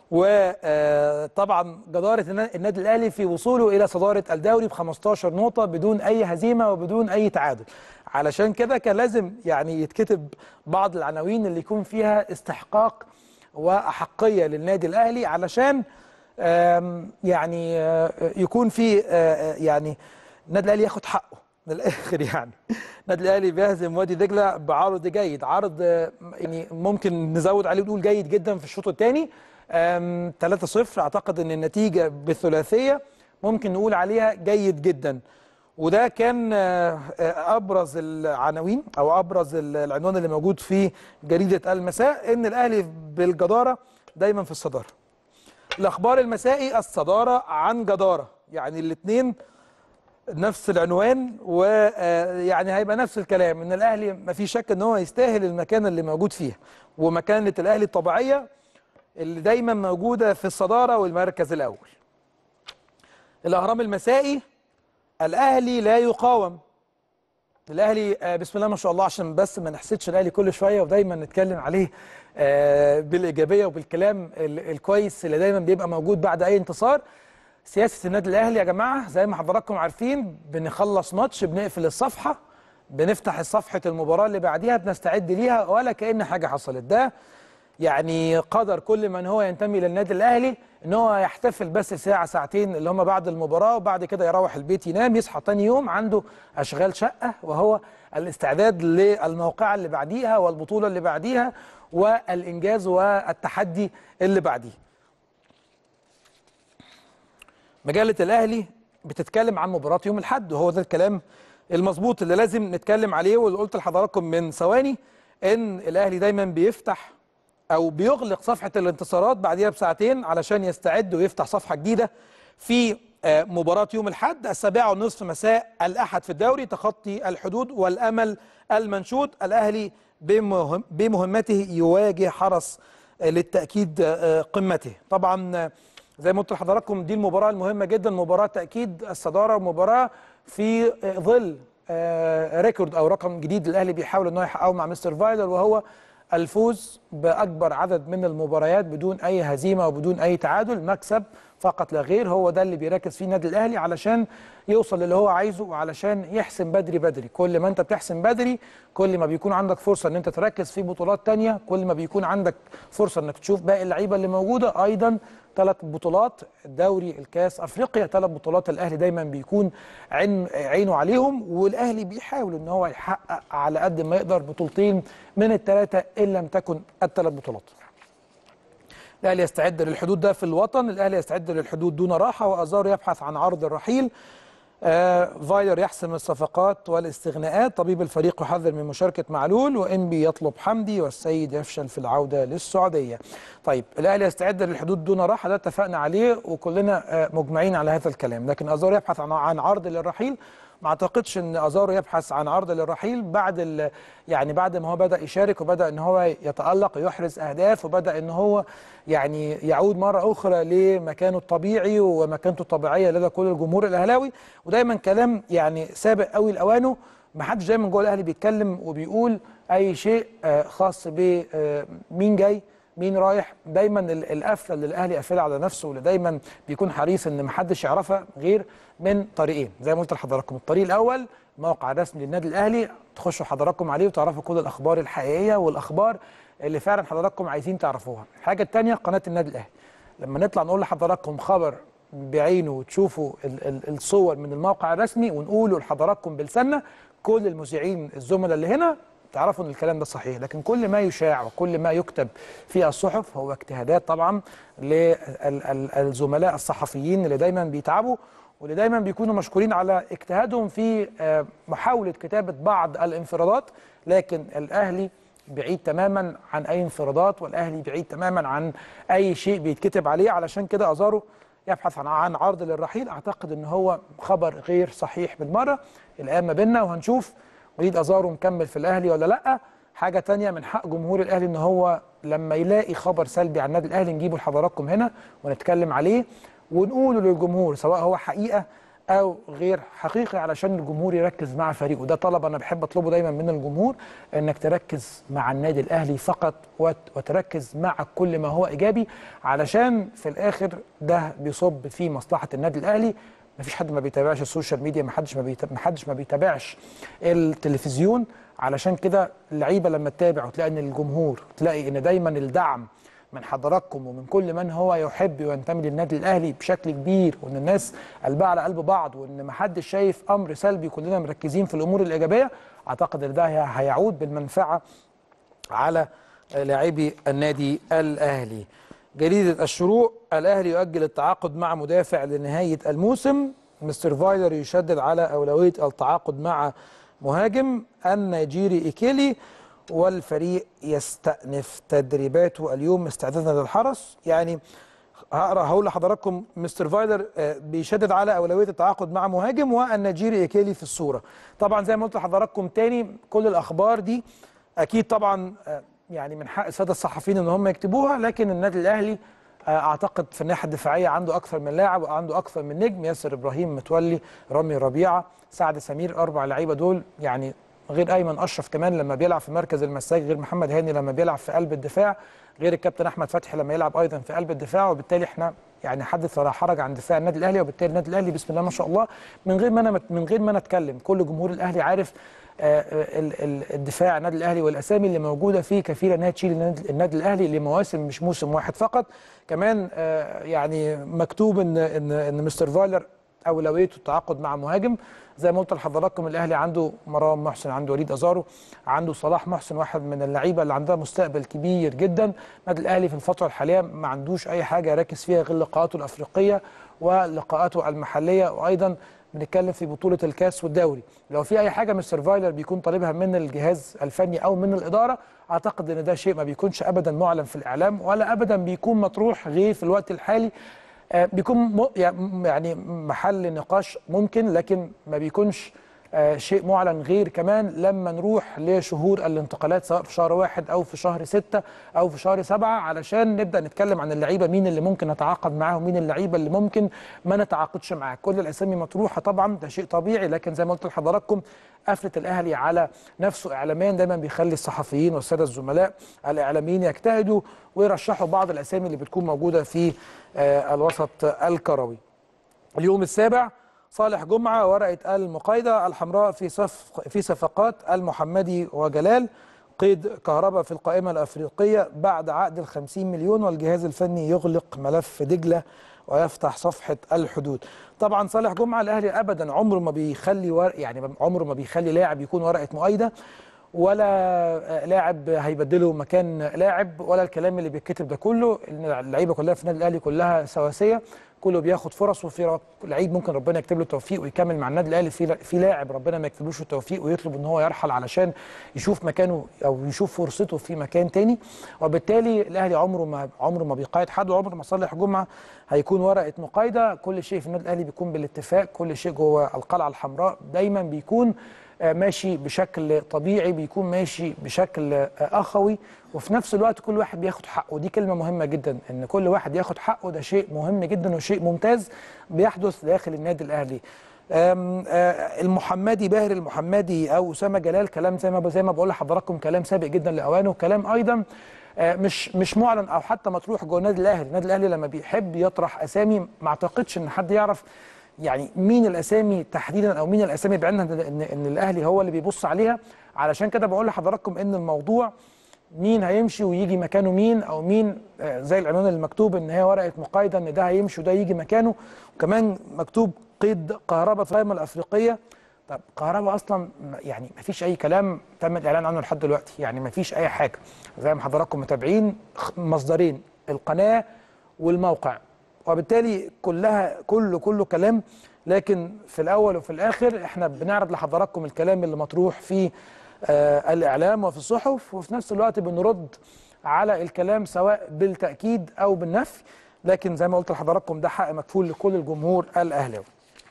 وطبعا جداره النادي الاهلي في وصوله الى صداره الدوري ب خمستاشر نقطه بدون اي هزيمه وبدون اي تعادل. علشان كده كان لازم يعني يتكتب بعض العناوين اللي يكون فيها استحقاق واحقيه للنادي الاهلي، علشان يعني يكون في يعني النادي الاهلي ياخد حقه من الاخر. يعني النادي الاهلي بيهزم وادي دجله بعرض جيد، عرض يعني ممكن نزود عليه ونقول جيد جدا في الشوط الثاني، ثلاثة صفر. اعتقد ان النتيجه بالثلاثيه ممكن نقول عليها جيد جدا. وده كان ابرز العناوين او ابرز العنوان اللي موجود في جريده المساء، ان الاهلي بالجداره دايما في الصداره. الاخبار المسائي الصداره عن جداره، يعني الاثنين نفس العنوان، ويعني هيبقى نفس الكلام، ان الاهلي ما في شك ان هو يستاهل المكان اللي موجود فيها، ومكانه الاهلي الطبيعيه اللي دايما موجوده في الصداره والمركز الاول. الاهرام المسائي الاهلي لا يقاوم. الاهلي بسم الله ما شاء الله، عشان بس ما نحسدش الاهلي كل شويه ودايما نتكلم عليه بالايجابيه وبالكلام الكويس اللي دايما بيبقى موجود بعد اي انتصار. سياسه النادي الاهلي يا جماعه زي ما حضراتكم عارفين، بنخلص ماتش بنقفل الصفحه، بنفتح صفحه المباراه اللي بعديها بنستعد ليها ولا كأن حاجه حصلت. ده يعني قدر كل من هو ينتمي للنادي الاهلي، ان هو يحتفل بس ساعه ساعتين اللي هم بعد المباراه، وبعد كده يروح البيت ينام، يصحى تاني يوم عنده اشغال شقه، وهو الاستعداد للموقعه اللي بعديها والبطوله اللي بعديها والانجاز والتحدي اللي بعديه. مجله الاهلي بتتكلم عن مباراه يوم الاحد، وهو ده الكلام المظبوط اللي لازم نتكلم عليه، واللي قلت لحضراتكم من ثواني ان الاهلي دايما بيفتح او بيغلق صفحه الانتصارات بعديها بساعتين علشان يستعد ويفتح صفحه جديده في مباراه يوم الاحد السابعه والنصف مساء الاحد في الدوري، تخطي الحدود والامل المنشود. الاهلي بمهم بمهمته يواجه حرس للتاكيد قمته. طبعا زي ما قلت لحضراتكم دي المباراه المهمه جدا، مباراه تاكيد الصداره، مباراه في ظل ريكورد او رقم جديد الاهلي بيحاول ان هو يحققه مع مستر فايلر، وهو الفوز باكبر عدد من المباريات بدون اي هزيمه وبدون اي تعادل، مكسب فقط لا غير. هو ده اللي بيركز فيه النادي الاهلي علشان يوصل للي هو عايزه، وعلشان يحسم بدري بدري. كل ما انت بتحسم بدري كل ما بيكون عندك فرصه ان انت تركز في بطولات تانية، كل ما بيكون عندك فرصه انك تشوف باقي اللعيبه اللي موجوده. ايضا ثلاث بطولات، الدوري، الكاس، افريقيا، ثلاث بطولات الاهلي دايما بيكون عين عينه عليهم، والاهلي بيحاول ان هو يحقق على قد ما يقدر بطولتين من الثلاثه ان لم تكن الثلاث بطولات. الاهلي يستعد للحدود ده في الوطن، الاهلي يستعد للحدود دون راحه، وازار يبحث عن عرض الرحيل. آه فايلر يحسم الصفقات والاستغناءات، طبيب الفريق يحذر من مشاركه معلول، وانبي يطلب حمدي، والسيد يفشل في العوده للسعوديه. طيب الاهلي يستعد للحدود دون راحه، ده اتفقنا عليه وكلنا آه مجمعين على هذا الكلام. لكن ازار يبحث عن عن عرض للرحيل، ما اعتقدش ان ازارو يبحث عن عرض للرحيل بعد يعني بعد ما هو بدا يشارك وبدا ان هو يتالق ويحرز اهداف، وبدا ان هو يعني يعود مره اخرى لمكانه الطبيعي ومكانته الطبيعيه لدى كل الجمهور الاهلاوي. ودايما كلام يعني سابق قوي لاوانه، ما حدش دايما جوه الاهلي بيتكلم وبيقول اي شيء خاص بمين جاي مين رايح. دايما القفله اللي الاهلي قافلها على نفسه، واللي دايما بيكون حريص ان ما حدش يعرفها غير من طريقين زي ما قلت لحضراتكم. الطريق الاول موقع رسمي للنادي الاهلي، تخشوا حضراتكم عليه وتعرفوا كل الاخبار الحقيقيه والاخبار اللي فعلا حضراتكم عايزين تعرفوها. الحاجه الثانيه قناه النادي الاهلي، لما نطلع نقول لحضراتكم خبر بعينه وتشوفوا ال ال الصور من الموقع الرسمي ونقوله لحضراتكم بلساننا، كل المذيعين الزملاء اللي هنا تعرفوا ان الكلام ده صحيح. لكن كل ما يشاع وكل ما يكتب في الصحف هو اجتهادات طبعا للزملاء الصحفيين اللي دايما بيتعبوا واللي دايما بيكونوا مشكورين على اجتهادهم في محاولة كتابة بعض الانفرادات. لكن الأهلي بعيد تماما عن أي انفرادات، والأهلي بعيد تماما عن أي شيء بيتكتب عليه. علشان كده أزارو يبحث عن عرض للرحيل. أعتقد أن هو خبر غير صحيح بالمرة. الآن ما بيننا وهنشوف وليد أزارو مكمل في الأهلي ولا لأ. حاجة تانية، من حق جمهور الأهلي أن هو لما يلاقي خبر سلبي عن النادي الأهلي نجيبه لحضراتكم هنا ونتكلم عليه ونقوله للجمهور سواء هو حقيقة أو غير حقيقي، علشان الجمهور يركز مع فريقه. ده طلب أنا بحب أطلبه دايما من الجمهور، إنك تركز مع النادي الأهلي فقط وتركز مع كل ما هو إيجابي، علشان في الآخر ده بيصب في مصلحة النادي الأهلي. مفيش حد ما بيتابعش السوشيال ميديا، محدش ما محدش ما بيتابعش التلفزيون. علشان كده اللعيبة لما تتابع وتلاقي إن الجمهور، تلاقي إن دايما الدعم من حضراتكم ومن كل من هو يحب وينتمي للنادي الاهلي بشكل كبير، وان الناس قلبها على قلب بعض، وان ما حدش شايف امر سلبي، كلنا مركزين في الامور الايجابيه، اعتقد ان ده هيعود بالمنفعه على لاعبي النادي الاهلي. جريده الشروق: الاهلي يؤجل التعاقد مع مدافع لنهايه الموسم. مستر فايلر يشدد على اولويه التعاقد مع مهاجم النيجيري إيكيلي، والفريق يستأنف تدريباته اليوم استعدادا للحرس. يعني هقرا هقول لحضراتكم مستر فايلر بيشدد على اولويه التعاقد مع مهاجم والنيجيري إيكيلي في الصوره. طبعا زي ما قلت لحضراتكم تاني، كل الاخبار دي اكيد طبعا يعني من حق الساده الصحفيين ان هم يكتبوها، لكن النادي الاهلي اعتقد في الناحيه الدفاعيه عنده اكثر من لاعب وعنده اكثر من نجم. ياسر ابراهيم، متولي، رامي ربيعه، سعد سمير، اربع لعيبه دول، يعني غير ايمن اشرف كمان لما بيلعب في مركز المساك، غير محمد هاني لما بيلعب في قلب الدفاع، غير الكابتن احمد فتحي لما يلعب ايضا في قلب الدفاع. وبالتالي احنا يعني حدث ولا حرج عن دفاع النادي الاهلي. وبالتالي النادي الاهلي بسم الله ما شاء الله، من غير ما انا من غير ما نتكلم كل جمهور الاهلي عارف الدفاع النادي الاهلي والاسامي اللي موجوده فيه كفيله انها تشيل النادي الاهلي لمواسم، مش موسم واحد فقط. كمان يعني مكتوب ان ان ان مستر فايلر اولويته التعاقد مع مهاجم. زي ما قلت لحضراتكم الاهلي عنده مروان محسن، عنده وليد ازارو، عنده صلاح محسن، واحد من اللعيبه اللي عندها مستقبل كبير جدا. النادي الاهلي في الفتره الحاليه ما عندوش اي حاجه يركز فيها غير لقاءاته الافريقيه ولقاءاته المحليه، وايضا بنتكلم في بطوله الكاس والدوري. لو في اي حاجه مستر فايلر بيكون طالبها من الجهاز الفني او من الاداره، اعتقد ان ده شيء ما بيكونش ابدا معلن في الاعلام ولا ابدا بيكون مطروح غير في الوقت الحالي. بيكون يعني محل نقاش ممكن، لكن ما بيكونش شيء معلن غير كمان لما نروح لشهور الانتقالات، سواء في شهر واحد او في شهر ستة او في شهر سبعة، علشان نبدا نتكلم عن اللعيبه، مين اللي ممكن نتعاقد معاهم، مين اللعيبه اللي ممكن ما نتعاقدش معاه. كل الاسامي مطروحه طبعا، ده شيء طبيعي، لكن زي ما قلت لحضراتكم قفله الاهلي على نفسه اعلاميا دايما بيخلي الصحفيين والساده الزملاء الاعلاميين يجتهدوا ويرشحوا بعض الاسامي اللي بتكون موجوده في الوسط الكروي. اليوم السابع: صالح جمعة ورقة المقايضة الحمراء في صف في صفقات المحمدي وجلال. قيد كهرباء في القائمة الأفريقية بعد عقد الخمسين مليون، والجهاز الفني يغلق ملف دجلة ويفتح صفحة الحدود. طبعا صالح جمعة الأهلي أبدا عمره ما بيخلي ور... يعني عمره ما بيخلي لاعب يكون ورقة مؤيدة، ولا لاعب هيبدله مكان لاعب، ولا الكلام اللي بيتكتب ده كله. اللعيبه كلها في النادي الاهلي كلها سواسيه، كله بياخد فرص، وفي لعيب ممكن ربنا يكتب له التوفيق ويكمل مع النادي الاهلي، في في لاعب ربنا ما يكتبلوش التوفيق ويطلب ان هو يرحل علشان يشوف مكانه او يشوف فرصته في مكان تاني. وبالتالي الاهلي عمره ما عمره ما بيقايد حد، وعمره ما صالح جمعه هيكون ورقه مقايضه. كل شيء في النادي الاهلي بيكون بالاتفاق، كل شيء جوه القلعه الحمراء دايما بيكون ماشي بشكل طبيعي، بيكون ماشي بشكل اخوي، وفي نفس الوقت كل واحد بياخد حقه. ودي كلمه مهمه جدا، ان كل واحد ياخد حقه، ده شيء مهم جدا وشيء ممتاز بيحدث داخل النادي الاهلي. المحمدي، باهر المحمدي او اسامه جلال، كلام زي ما زي ما بقول لحضراتكم كلام سابق جدا لاوانه، كلام ايضا مش مش معلن او حتى مطروح جوه النادي الاهلي. النادي الاهلي لما بيحب يطرح اسامي ما اعتقدش ان حد يعرف يعني مين الاسامي تحديدا او مين الاسامي بعينها ان ان الاهلي هو اللي بيبص عليها. علشان كده بقول لحضراتكم ان الموضوع مين هيمشي ويجي مكانه مين، او مين زي العنوان اللي مكتوب ان هي ورقه مقايضه ان ده هيمشي وده يجي مكانه، وكمان مكتوب قيد كهرباء في القائمه الافريقيه. طب كهرباء اصلا يعني ما فيش اي كلام تم الاعلان عنه لحد دلوقتي، يعني ما فيش اي حاجه زي ما حضراتكم متابعين، مصدرين القناه والموقع، وبالتالي كلها كله كله كلام. لكن في الاول وفي الاخر احنا بنعرض لحضراتكم الكلام اللي مطروح في آه الاعلام وفي الصحف، وفي نفس الوقت بنرد على الكلام سواء بالتاكيد او بالنفي. لكن زي ما قلت لحضراتكم ده حق مكفول لكل الجمهور الاهلاوي.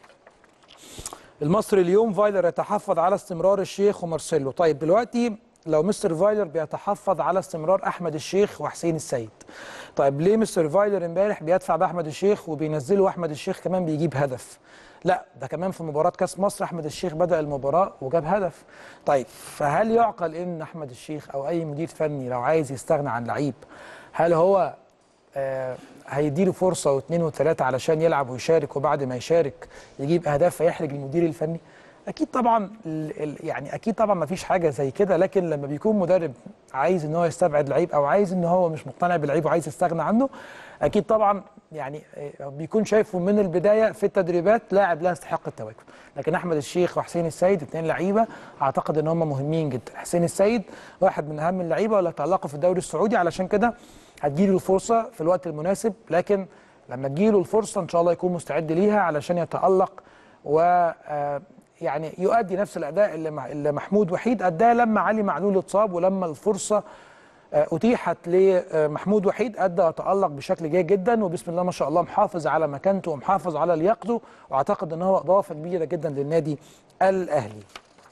المصري اليوم فايلر يتحفظ على استمرار الشيخ ومارسيلو. طيب دلوقتي لو مستر فايلر بيتحفظ على استمرار احمد الشيخ وحسين السيد، طيب ليه مستر فايلر امبارح بيدفع باحمد الشيخ وبينزله احمد الشيخ كمان بيجيب هدف؟ لا ده كمان في مباراه كاس مصر احمد الشيخ بدا المباراه وجاب هدف. طيب فهل يعقل ان احمد الشيخ او اي مدير فني لو عايز يستغنى عن لعيب هل هو آه هيديله فرصه واثنين وثلاثه علشان يلعب ويشارك، وبعد ما يشارك يجيب اهداف فيحرج المدير الفني؟ اكيد طبعا يعني اكيد طبعا ما فيش حاجه زي كده. لكن لما بيكون مدرب عايز ان هو يستبعد لعيب او عايز ان هو مش مقتنع باللعيب وعايز يستغنى عنه، اكيد طبعا يعني بيكون شايفه من البدايه في التدريبات لاعب لا يستحق التواجد. لكن احمد الشيخ وحسين السيد اثنين لعيبه اعتقد ان هم مهمين جدا. حسين السيد واحد من اهم اللعيبه واللي تالقوا في الدوري السعودي، علشان كده هتجيله الفرصه في الوقت المناسب. لكن لما تجيله الفرصه ان شاء الله يكون مستعد ليها علشان يتالق و يعني يؤدي نفس الاداء اللي محمود وحيد اداه لما علي معلول اتصاب، ولما الفرصه اتيحت لمحمود وحيد ادى وتالق بشكل جيد جدا، وبسم الله ما شاء الله محافظ على مكانته ومحافظ على لياقته، واعتقد ان هو اضافه كبيره جدا للنادي الاهلي.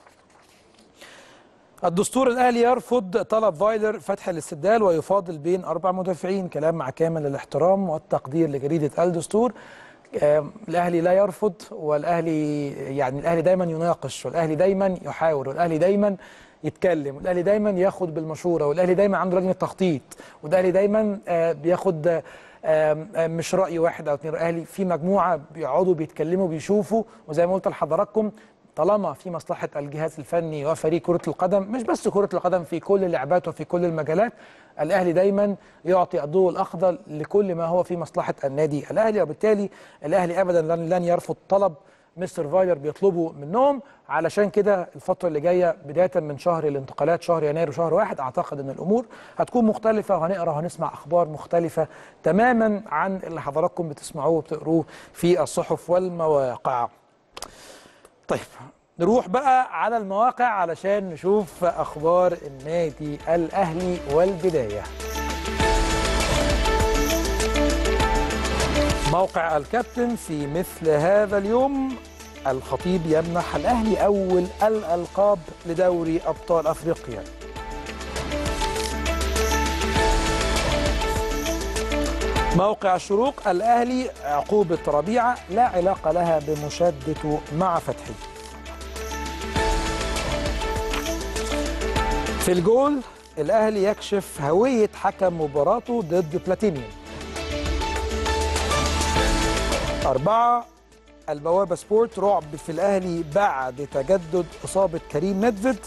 الدستور الاهلي يرفض طلب فايلر فتح الاستبدال ويفاضل بين اربع مدافعين. كلام مع كامل الاحترام والتقدير لجريده الدستور. الاهلي لا يرفض، والاهلي يعني الاهلي دايما يناقش، والاهلي دايما يحاور، والاهلي دايما يتكلم، والاهلي دايما ياخد بالمشوره، والاهلي دايما عنده لجنه تخطيط، والاهلي دايما بياخد مش راي واحد او اثنين. الاهلي في مجموعه بيقعدوا بيتكلموا بيشوفوا، وزي ما قلت لحضراتكم طالما في مصلحه الجهاز الفني وفريق كره القدم، مش بس كره القدم، في كل اللعبات وفي كل المجالات، الاهلي دايما يعطي الضوء الاخضر لكل ما هو في مصلحه النادي الاهلي. وبالتالي الاهلي ابدا لن, لن يرفض طلب مستر فايلر بيطلبوا منهم. علشان كده الفتره اللي جايه بدايه من شهر الانتقالات شهر يناير وشهر واحد اعتقد ان الامور هتكون مختلفه، وهنقرا وهنسمع اخبار مختلفه تماما عن اللي حضراتكم بتسمعوه وبتقروه في الصحف والمواقع. طيب نروح بقى على المواقع علشان نشوف اخبار النادي الاهلي. والبدايه موقع الكابتن في مثل هذا اليوم: الخطيب يمنح الاهلي اول الالقاب لدوري ابطال افريقيا. موقع الشروق: الاهلي عقوبه ربيعه لا علاقه لها بمشادته مع فتحي. في الجول: الاهلي يكشف هويه حكم مباراته ضد بلاتينيوم. أربعة: البوابة سبورت: رعب في الأهلي بعد تجدد إصابة كريم نيدفيد.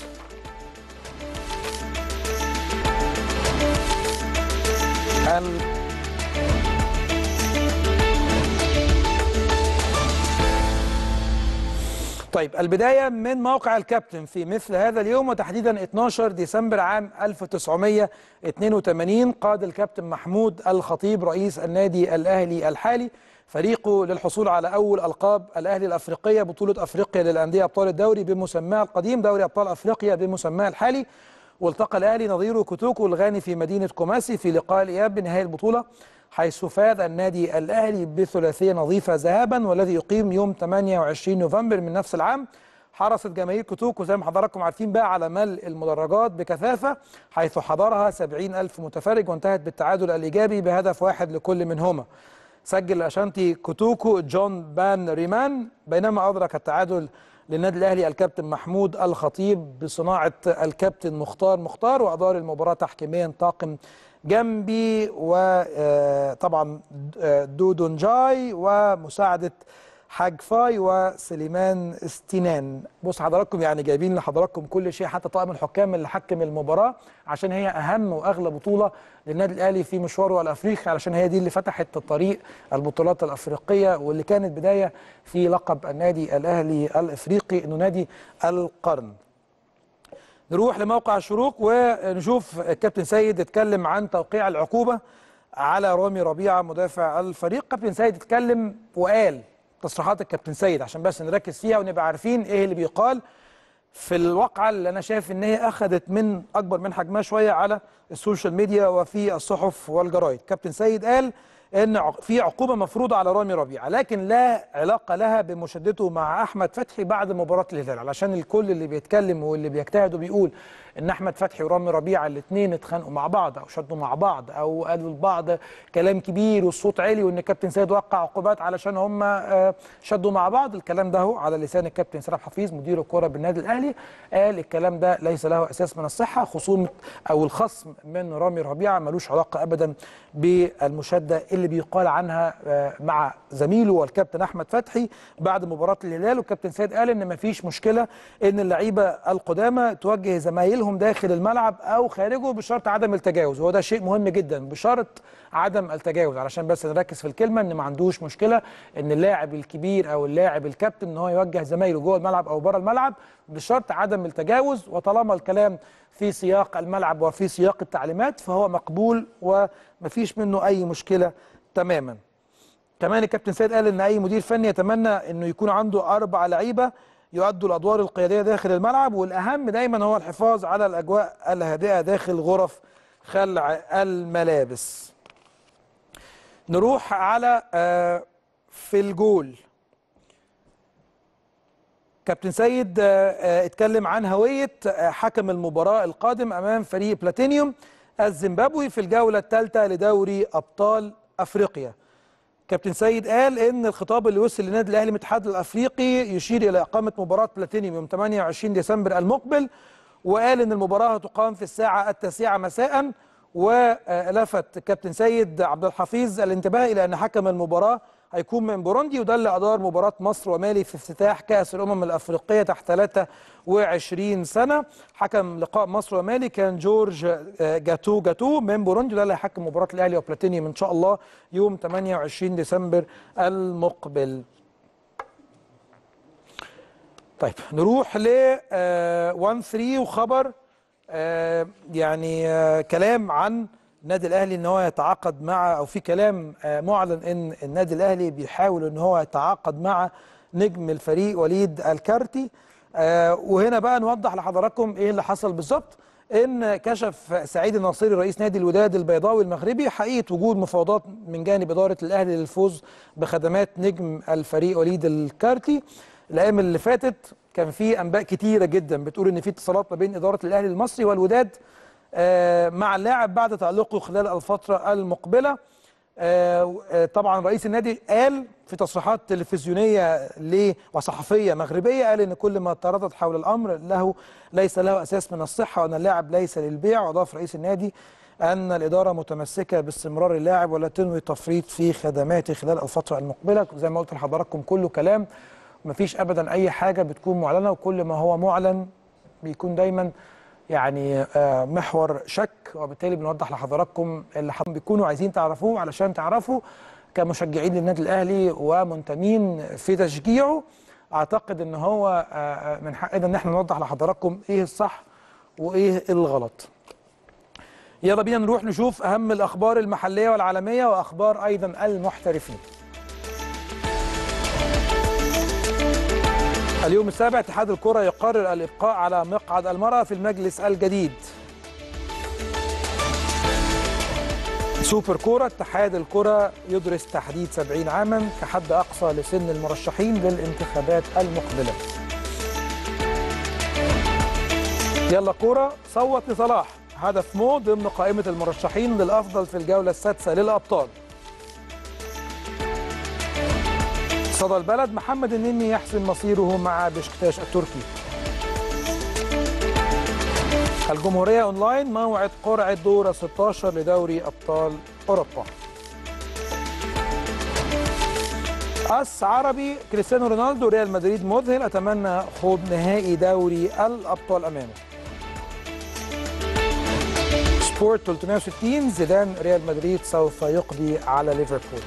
ال... طيب البداية من موقع الكابتن في مثل هذا اليوم، وتحديدا اثناشر ديسمبر عام ألف وتسعمائة واثنين وثمانين، قاد الكابتن محمود الخطيب رئيس النادي الأهلي الحالي فريقه للحصول على أول ألقاب الأهلي الأفريقية، بطولة أفريقيا للأندية أبطال الدوري بمسماه القديم دوري أبطال أفريقيا بمسماه الحالي. والتقى الأهلي نظيره كوتوكو الغاني في مدينة كوماسي في لقاء الإياب بنهائي البطولة، حيث فاز النادي الأهلي بثلاثية نظيفة ذهابا، والذي يقيم يوم ثمانية وعشرين نوفمبر من نفس العام. حرصت جماهير كوتوكو زي ما حضراتكم عارفين بقى على ملء المدرجات بكثافة، حيث حضرها سبعين ألف متفرج، وانتهت بالتعادل الإيجابي بهدف واحد لكل منهما. سجل أشانتي كوتوكو جون بان ريمان، بينما أدرك التعادل للنادي الأهلي الكابتن محمود الخطيب بصناعة الكابتن مختار مختار، وأدار المباراة تحكيميا طاقم جنبي وطبعا دودونجاي ومساعده حاج فاي وسليمان استنان. بص حضراتكم يعني جايبين لحضراتكم كل شيء، حتى طاقم الحكام اللي حكم المباراه، عشان هي اهم واغلى بطوله للنادي الاهلي في مشواره الافريقي، علشان هي دي اللي فتحت طريق البطولات الافريقيه، واللي كانت بدايه في لقب النادي الاهلي الافريقي انه نادي القرن. نروح لموقع الشروق ونشوف الكابتن سيد اتكلم عن توقيع العقوبه على رامي ربيعه مدافع الفريق. كابتن سيد اتكلم وقال تصريحات الكابتن سيد عشان بس نركز فيها ونبقى عارفين ايه اللي بيقال في الواقعه اللي انا شايف ان هي اخذت من اكبر من حجمها شويه على السوشيال ميديا وفي الصحف والجرايد. كابتن سيد قال ان في عقوبه مفروضه على رامي ربيعه، لكن لا علاقه لها بمشادته مع احمد فتحي بعد مباراه الهلال، علشان الكل اللي بيتكلم واللي بيجتهد وبيقول ان احمد فتحي ورامي ربيعه الاثنين اتخانقوا مع بعض او شدوا مع بعض او قالوا لبعض كلام كبير والصوت عالي وان الكابتن سيد وقع عقوبات علشان هم شدوا مع بعض. الكلام ده هو على لسان الكابتن سيد حفيظ مدير الكره بالنادي الاهلي، قال الكلام ده ليس له اساس من الصحه. خصومه او الخصم من رامي ربيعه ملوش علاقه ابدا بالمشاده اللي بيقال عنها مع زميله والكابتن احمد فتحي بعد مباراه الهلال. والكابتن سيد قال ان مفيش مشكله ان اللعيبه القدامى توجه زمايلهم داخل الملعب او خارجه بشرط عدم التجاوز، وهو ده شيء مهم جدا، بشرط عدم التجاوز، علشان بس نركز في الكلمه ان ما عندوش مشكله ان اللاعب الكبير او اللاعب الكابتن ان هو يوجه زمايله جوه الملعب او بره الملعب بشرط عدم التجاوز، وطالما الكلام في سياق الملعب وفي سياق التعليمات فهو مقبول ومفيش منه اي مشكله تماما. كمان الكابتن سيد قال ان اي مدير فني يتمنى انه يكون عنده اربع لعيبه يؤدوا الادوار القياديه داخل الملعب، والاهم دايما هو الحفاظ على الاجواء الهادئه داخل غرف خلع الملابس. نروح على في الجول. كابتن سيد اتكلم عن هويه حكم المباراه القادم امام فريق بلاتينيوم الزيمبابوي في الجوله الثالثه لدوري ابطال افريقيا. كابتن سيد قال ان الخطاب اللي وصل للنادي الاهلي من الاتحاد الافريقي يشير الى اقامه مباراه بلاتينيوم يوم ثمانية وعشرين ديسمبر المقبل، وقال ان المباراه هتقام في الساعه التاسعه مساء. ولفت كابتن سيد عبد الحفيظ الانتباه الى ان حكم المباراه هيكون من بوروندي، وده اللي ادار مباراه مصر ومالي في افتتاح كاس الامم الافريقيه تحت ثلاثة وعشرين سنه. حكم لقاء مصر ومالي كان جورج جاتو جاتو من بوروندي، وده اللي هيحكم مباراه الاهلي وبلاتينيوم ان شاء الله يوم ثمانية وعشرين ديسمبر المقبل. طيب نروح ل واحد ثلاثة وخبر آه يعني آه كلام عن النادي الاهلي ان هو يتعاقد مع او في كلام آه معلن ان النادي الاهلي بيحاول ان هو يتعاقد مع نجم الفريق وليد الكارتي. آه وهنا بقى نوضح لحضراتكم ايه اللي حصل بالظبط. ان كشف سعيد الناصري رئيس نادي الوداد البيضاوي المغربي حقيقه وجود مفاوضات من جانب اداره الاهلي للفوز بخدمات نجم الفريق وليد الكارتي. الايام اللي فاتت كان في انباء كتيره جدا بتقول ان في اتصالات ما بين اداره الاهلي المصري والوداد مع اللاعب بعد تألقه خلال الفتره المقبله. طبعا رئيس النادي قال في تصريحات تلفزيونيه وصحفيه مغربيه، قال ان كل ما تردد حول الامر له ليس له اساس من الصحه وان اللاعب ليس للبيع. واضاف رئيس النادي ان الاداره متمسكه باستمرار اللاعب ولا تنوي التفريط في خدماته خلال الفتره المقبله. زي ما قلت لحضراتكم كله كلام، مفيش ابدا اي حاجه بتكون معلنه، وكل ما هو معلن بيكون دايما يعني محور شك، وبالتالي بنوضح لحضراتكم اللي حضراتكم بيكونوا عايزين تعرفوه علشان تعرفوا كمشجعين للنادي الاهلي ومنتمين في تشجيعه. اعتقد ان هو من حقنا ان احنا نوضح لحضراتكم ايه الصح وايه الغلط. يلا بينا نروح نشوف اهم الاخبار المحليه والعالميه واخبار ايضا المحترفين. اليوم السابع اتحاد الكرة يقرر الإبقاء على مقعد المرأة في المجلس الجديد. سوبر كورة اتحاد الكرة يدرس تحديد سبعين عاما كحد أقصى لسن المرشحين للانتخابات المقبلة. يلا كورة صوت لصلاح هدف مو ضمن قائمة المرشحين للأفضل في الجولة السادسة للأبطال. صدى البلد محمد النني يحسم مصيره مع بشكتاش التركي. الجمهورية أونلاين موعد قرعة دور ستاشر لدوري أبطال أوروبا. أس عربي كريستيانو رونالدو ريال مدريد مذهل، أتمنى خوض نهائي دوري الأبطال أمامه. سبورت ثلاثمائة وستين زيدان ريال مدريد سوف يقضي على ليفربول.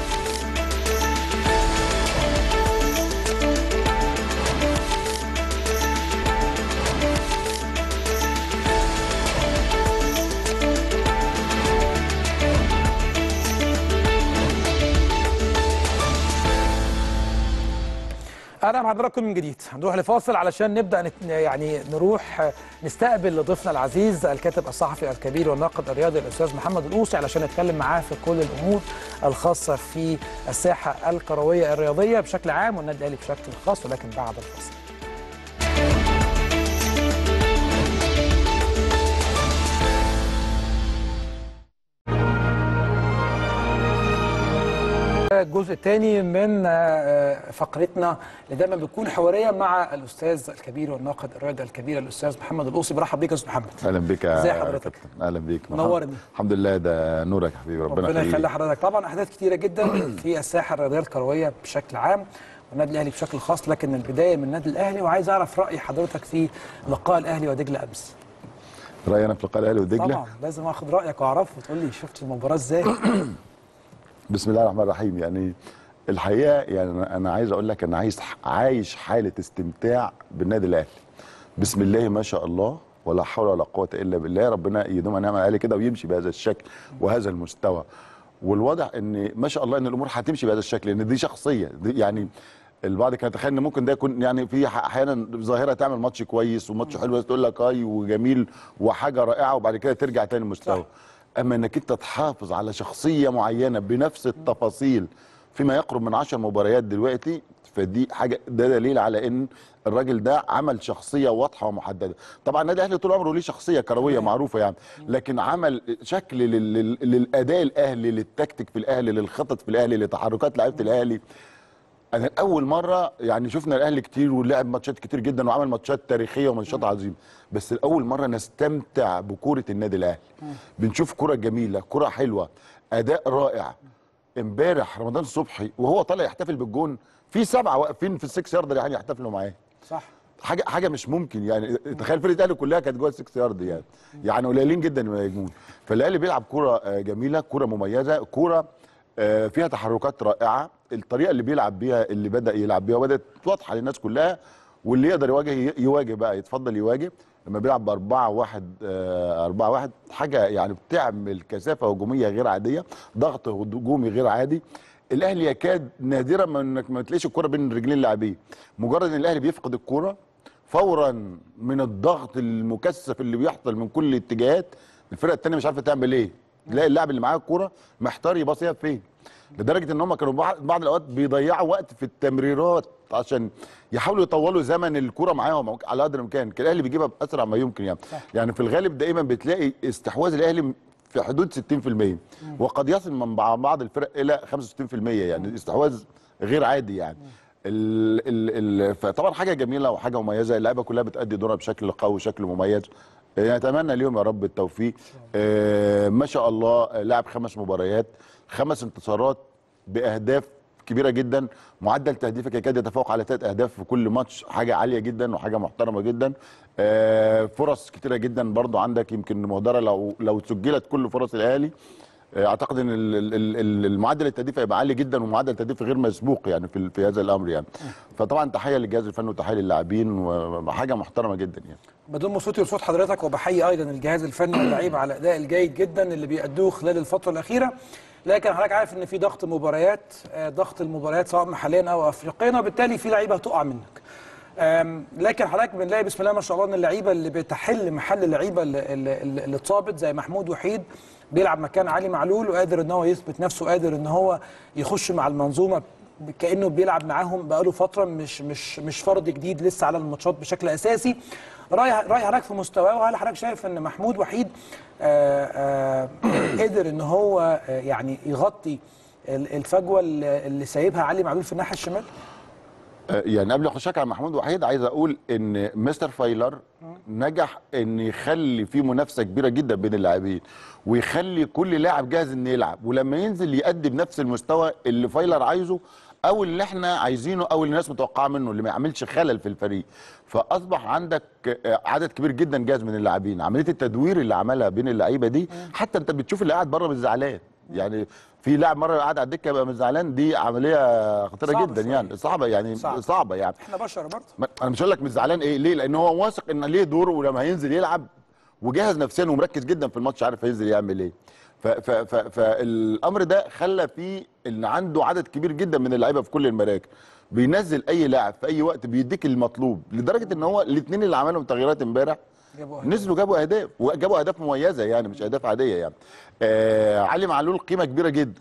أهلا بحضراتكم من جديد. هنروح لفاصل علشان نبدأ نت... يعني نروح نستقبل ضيفنا العزيز الكاتب الصحفي الكبير والناقد الرياضي الأستاذ محمد القوصي علشان نتكلم معاه في كل الأمور الخاصة في الساحة الكروية الرياضية بشكل عام والنادي الأهلي بشكل خاص، ولكن بعد الفاصل. الجزء الثاني من فقرتنا اللي دايما بتكون حواريه مع الاستاذ الكبير والناقد الرياضي الكبير الاستاذ محمد القوصي. برحب بيك يا استاذ محمد. اهلا بيك ازي حضرتك؟ اهلا بيك. منورني. الحمد لله، ده نورك يا حبيبي. ربنا ربنا يخلي حضرتك. طبعا احداث كتيره جدا في الساحه الرياضيه الكرويه بشكل عام والنادي الاهلي بشكل خاص، لكن البدايه من النادي الاهلي، وعايز اعرف راي حضرتك في لقاء الاهلي ودجله امس. رايي انا في لقاء الاهلي ودجله؟ طبعا لازم اخد رايك واعرفه وتقول لي شفت المباراه ازاي. بسم الله الرحمن الرحيم. يعني الحقيقه يعني انا عايز اقول لك انا عايز عايش حاله استمتاع بالنادي الاهلي. بسم الله ما شاء الله ولا حول ولا قوه الا بالله. ربنا يدوم نعمه الاهلي كده ويمشي بهذا الشكل وهذا المستوى. والواضح ان ما شاء الله ان الامور هتمشي بهذا الشكل، لان دي شخصيه دي. يعني البعض كان يتخيل ان ممكن ده يكون يعني في احيانا ظاهره تعمل ماتش كويس وماتش حلو تقول لك اي وجميل وحاجه رائعه وبعد كده ترجع تاني المستوى. اما انك انت تحافظ على شخصيه معينه بنفس التفاصيل فيما يقرب من عشر مباريات دلوقتي، فدي حاجه، ده دليل على ان الراجل ده عمل شخصيه واضحه ومحدده. طبعا النادي الاهلي طول عمره ليه شخصيه كرويه معروفه يعني، لكن عمل شكل للاداء الاهلي، للتكتيك في الاهلي، للخطط في الاهلي، لتحركات لعيبه الاهلي. انا اول مره يعني شفنا الاهلي كتير ولعب ماتشات كتير جدا وعمل ماتشات تاريخيه وماتشات عظيمه، بس اول مره نستمتع بكوره النادي الاهلي. بنشوف كوره جميله، كوره حلوه، اداء رائع. امبارح رمضان صبحي وهو طالع يحتفل بالجون، في سبعه واقفين في السكس يارد يعني يحتفلوا معاه. صح. حاجه حاجه مش ممكن يعني. تخيل فرقه الاهلي كلها كانت جوه السكس يارد يعني. يعني قليلين جدا ما يهاجمون. فالاهلي بيلعب كوره جميله، كوره مميزه، كوره فيها تحركات رائعه. الطريقه اللي بيلعب بيها، اللي بدا يلعب بيها وبدات واضحه للناس كلها، واللي يقدر يواجه يواجه بقى، يتفضل يواجه. لما بيلعب ب أربعة واحد أربعة واحد حاجه يعني بتعمل كثافه هجوميه غير عاديه، ضغط هجومي غير عادي. الاهلي يكاد نادرا ما انك ما تلاقيش الكوره بين رجلين اللاعبين. مجرد ان الاهلي بيفقد الكوره فورا من الضغط المكثف اللي بيحصل من كل الاتجاهات، الفرقه الثانيه مش عارفه تعمل ايه. تلاقي اللاعب اللي معاه الكوره محتار يباصيها فين، لدرجه ان هم كانوا بعض الاوقات بيضيعوا وقت في التمريرات عشان يحاولوا يطولوا زمن الكوره معاهم على قدر الامكان. كان الاهلي بيجيبها باسرع ما يمكن يعني. صح. يعني في الغالب دايما بتلاقي استحواذ الاهلي في حدود ستين في المية وقد يصل من بعض الفرق الى خمسة وستين في المية، يعني استحواذ غير عادي يعني. ال ال ال فطبعا حاجه جميله وحاجه مميزه. اللعيبه كلها بتأدي دورها بشكل قوي وشكل مميز. نتمنى ليهم يا رب التوفيق. آه ما شاء الله لعب خمس مباريات، خمس انتصارات باهداف كبيره جدا. معدل تهديفك يكاد يتفوق على ثلاث اهداف في كل ماتش، حاجه عاليه جدا وحاجه محترمه جدا. آه فرص كتيره جدا برضو عندك، يمكن مهدره لو لو سجلت كل فرص الاهلي. آه اعتقد ان المعدل التهديفي هيبقى عالي جدا، ومعدل التهديف غير مسبوق يعني في في هذا الامر يعني. فطبعا تحيه للجهاز الفني وتحيه للاعبين وحاجه محترمه جدا يعني. بضم صوتي وصوت حضرتك وبحيي ايضا الجهاز الفني واللعيبه على الاداء الجيد جدا اللي بيأدوه خلال الفتره الاخيره. لكن حضرتك عارف ان في ضغط مباريات، ضغط المباريات سواء محليا او افريقيا، وبالتالي في لعيبه هتقع منك. لكن حضرتك بنلاقي بسم الله ما شاء الله ان اللعيبه اللي بتحل محل اللعيبه اللي, اللي, اللي اتصابت زي محمود وحيد بيلعب مكان علي معلول، وقادر ان هو يثبت نفسه، قادر ان هو يخش مع المنظومه كانه بيلعب معاهم بقاله فتره، مش مش مش فرد جديد لسه على الماتشات بشكل اساسي. راي راي حضرتك في مستواه، وهل حضرتك شايف ان محمود وحيد آآ آآ قدر ان هو يعني يغطي الفجوه اللي سايبها علي معلول في الناحيه الشمال؟ يعني قبل اخشك على محمود وحيد عايز اقول ان مستر فايلر نجح ان يخلي في منافسه كبيره جدا بين اللاعبين، ويخلي كل لاعب جاهز انه يلعب، ولما ينزل يأدي بنفس المستوى اللي فايلر عايزه او اللي احنا عايزينه او اللي الناس متوقعه منه، اللي ما يعملش خلل في الفريق. فاصبح عندك عدد كبير جدا جاهز من اللاعبين. عمليه التدوير اللي عملها بين اللعيبه دي، حتى انت بتشوف اللي قاعد بره مش زعلان. يعني في لاعب مره قاعد على الدكه يبقى مش زعلان، دي عمليه خطيره جدا يعني، صعبه يعني صعب. صعبه يعني. احنا بشر برضه. انا مش هقول لك مش زعلان ايه ليه، لان هو واثق ان ليه دور، ولما هينزل يلعب وجاهز نفسيا ومركز جدا في الماتش، عارف هينزل يعمل ايه. فالامر ده خلى فيه ان عنده عدد كبير جدا من اللعيبه في كل المراكز، بينزل اي لاعب في اي وقت بيديك المطلوب، لدرجه ان هو الاثنين اللي عملهم تغييرات امبارح نزلوا جابوا اهداف، وجابوا اهداف مميزه يعني، مش اهداف عاديه يعني. آه علي معلول قيمه كبيره جدا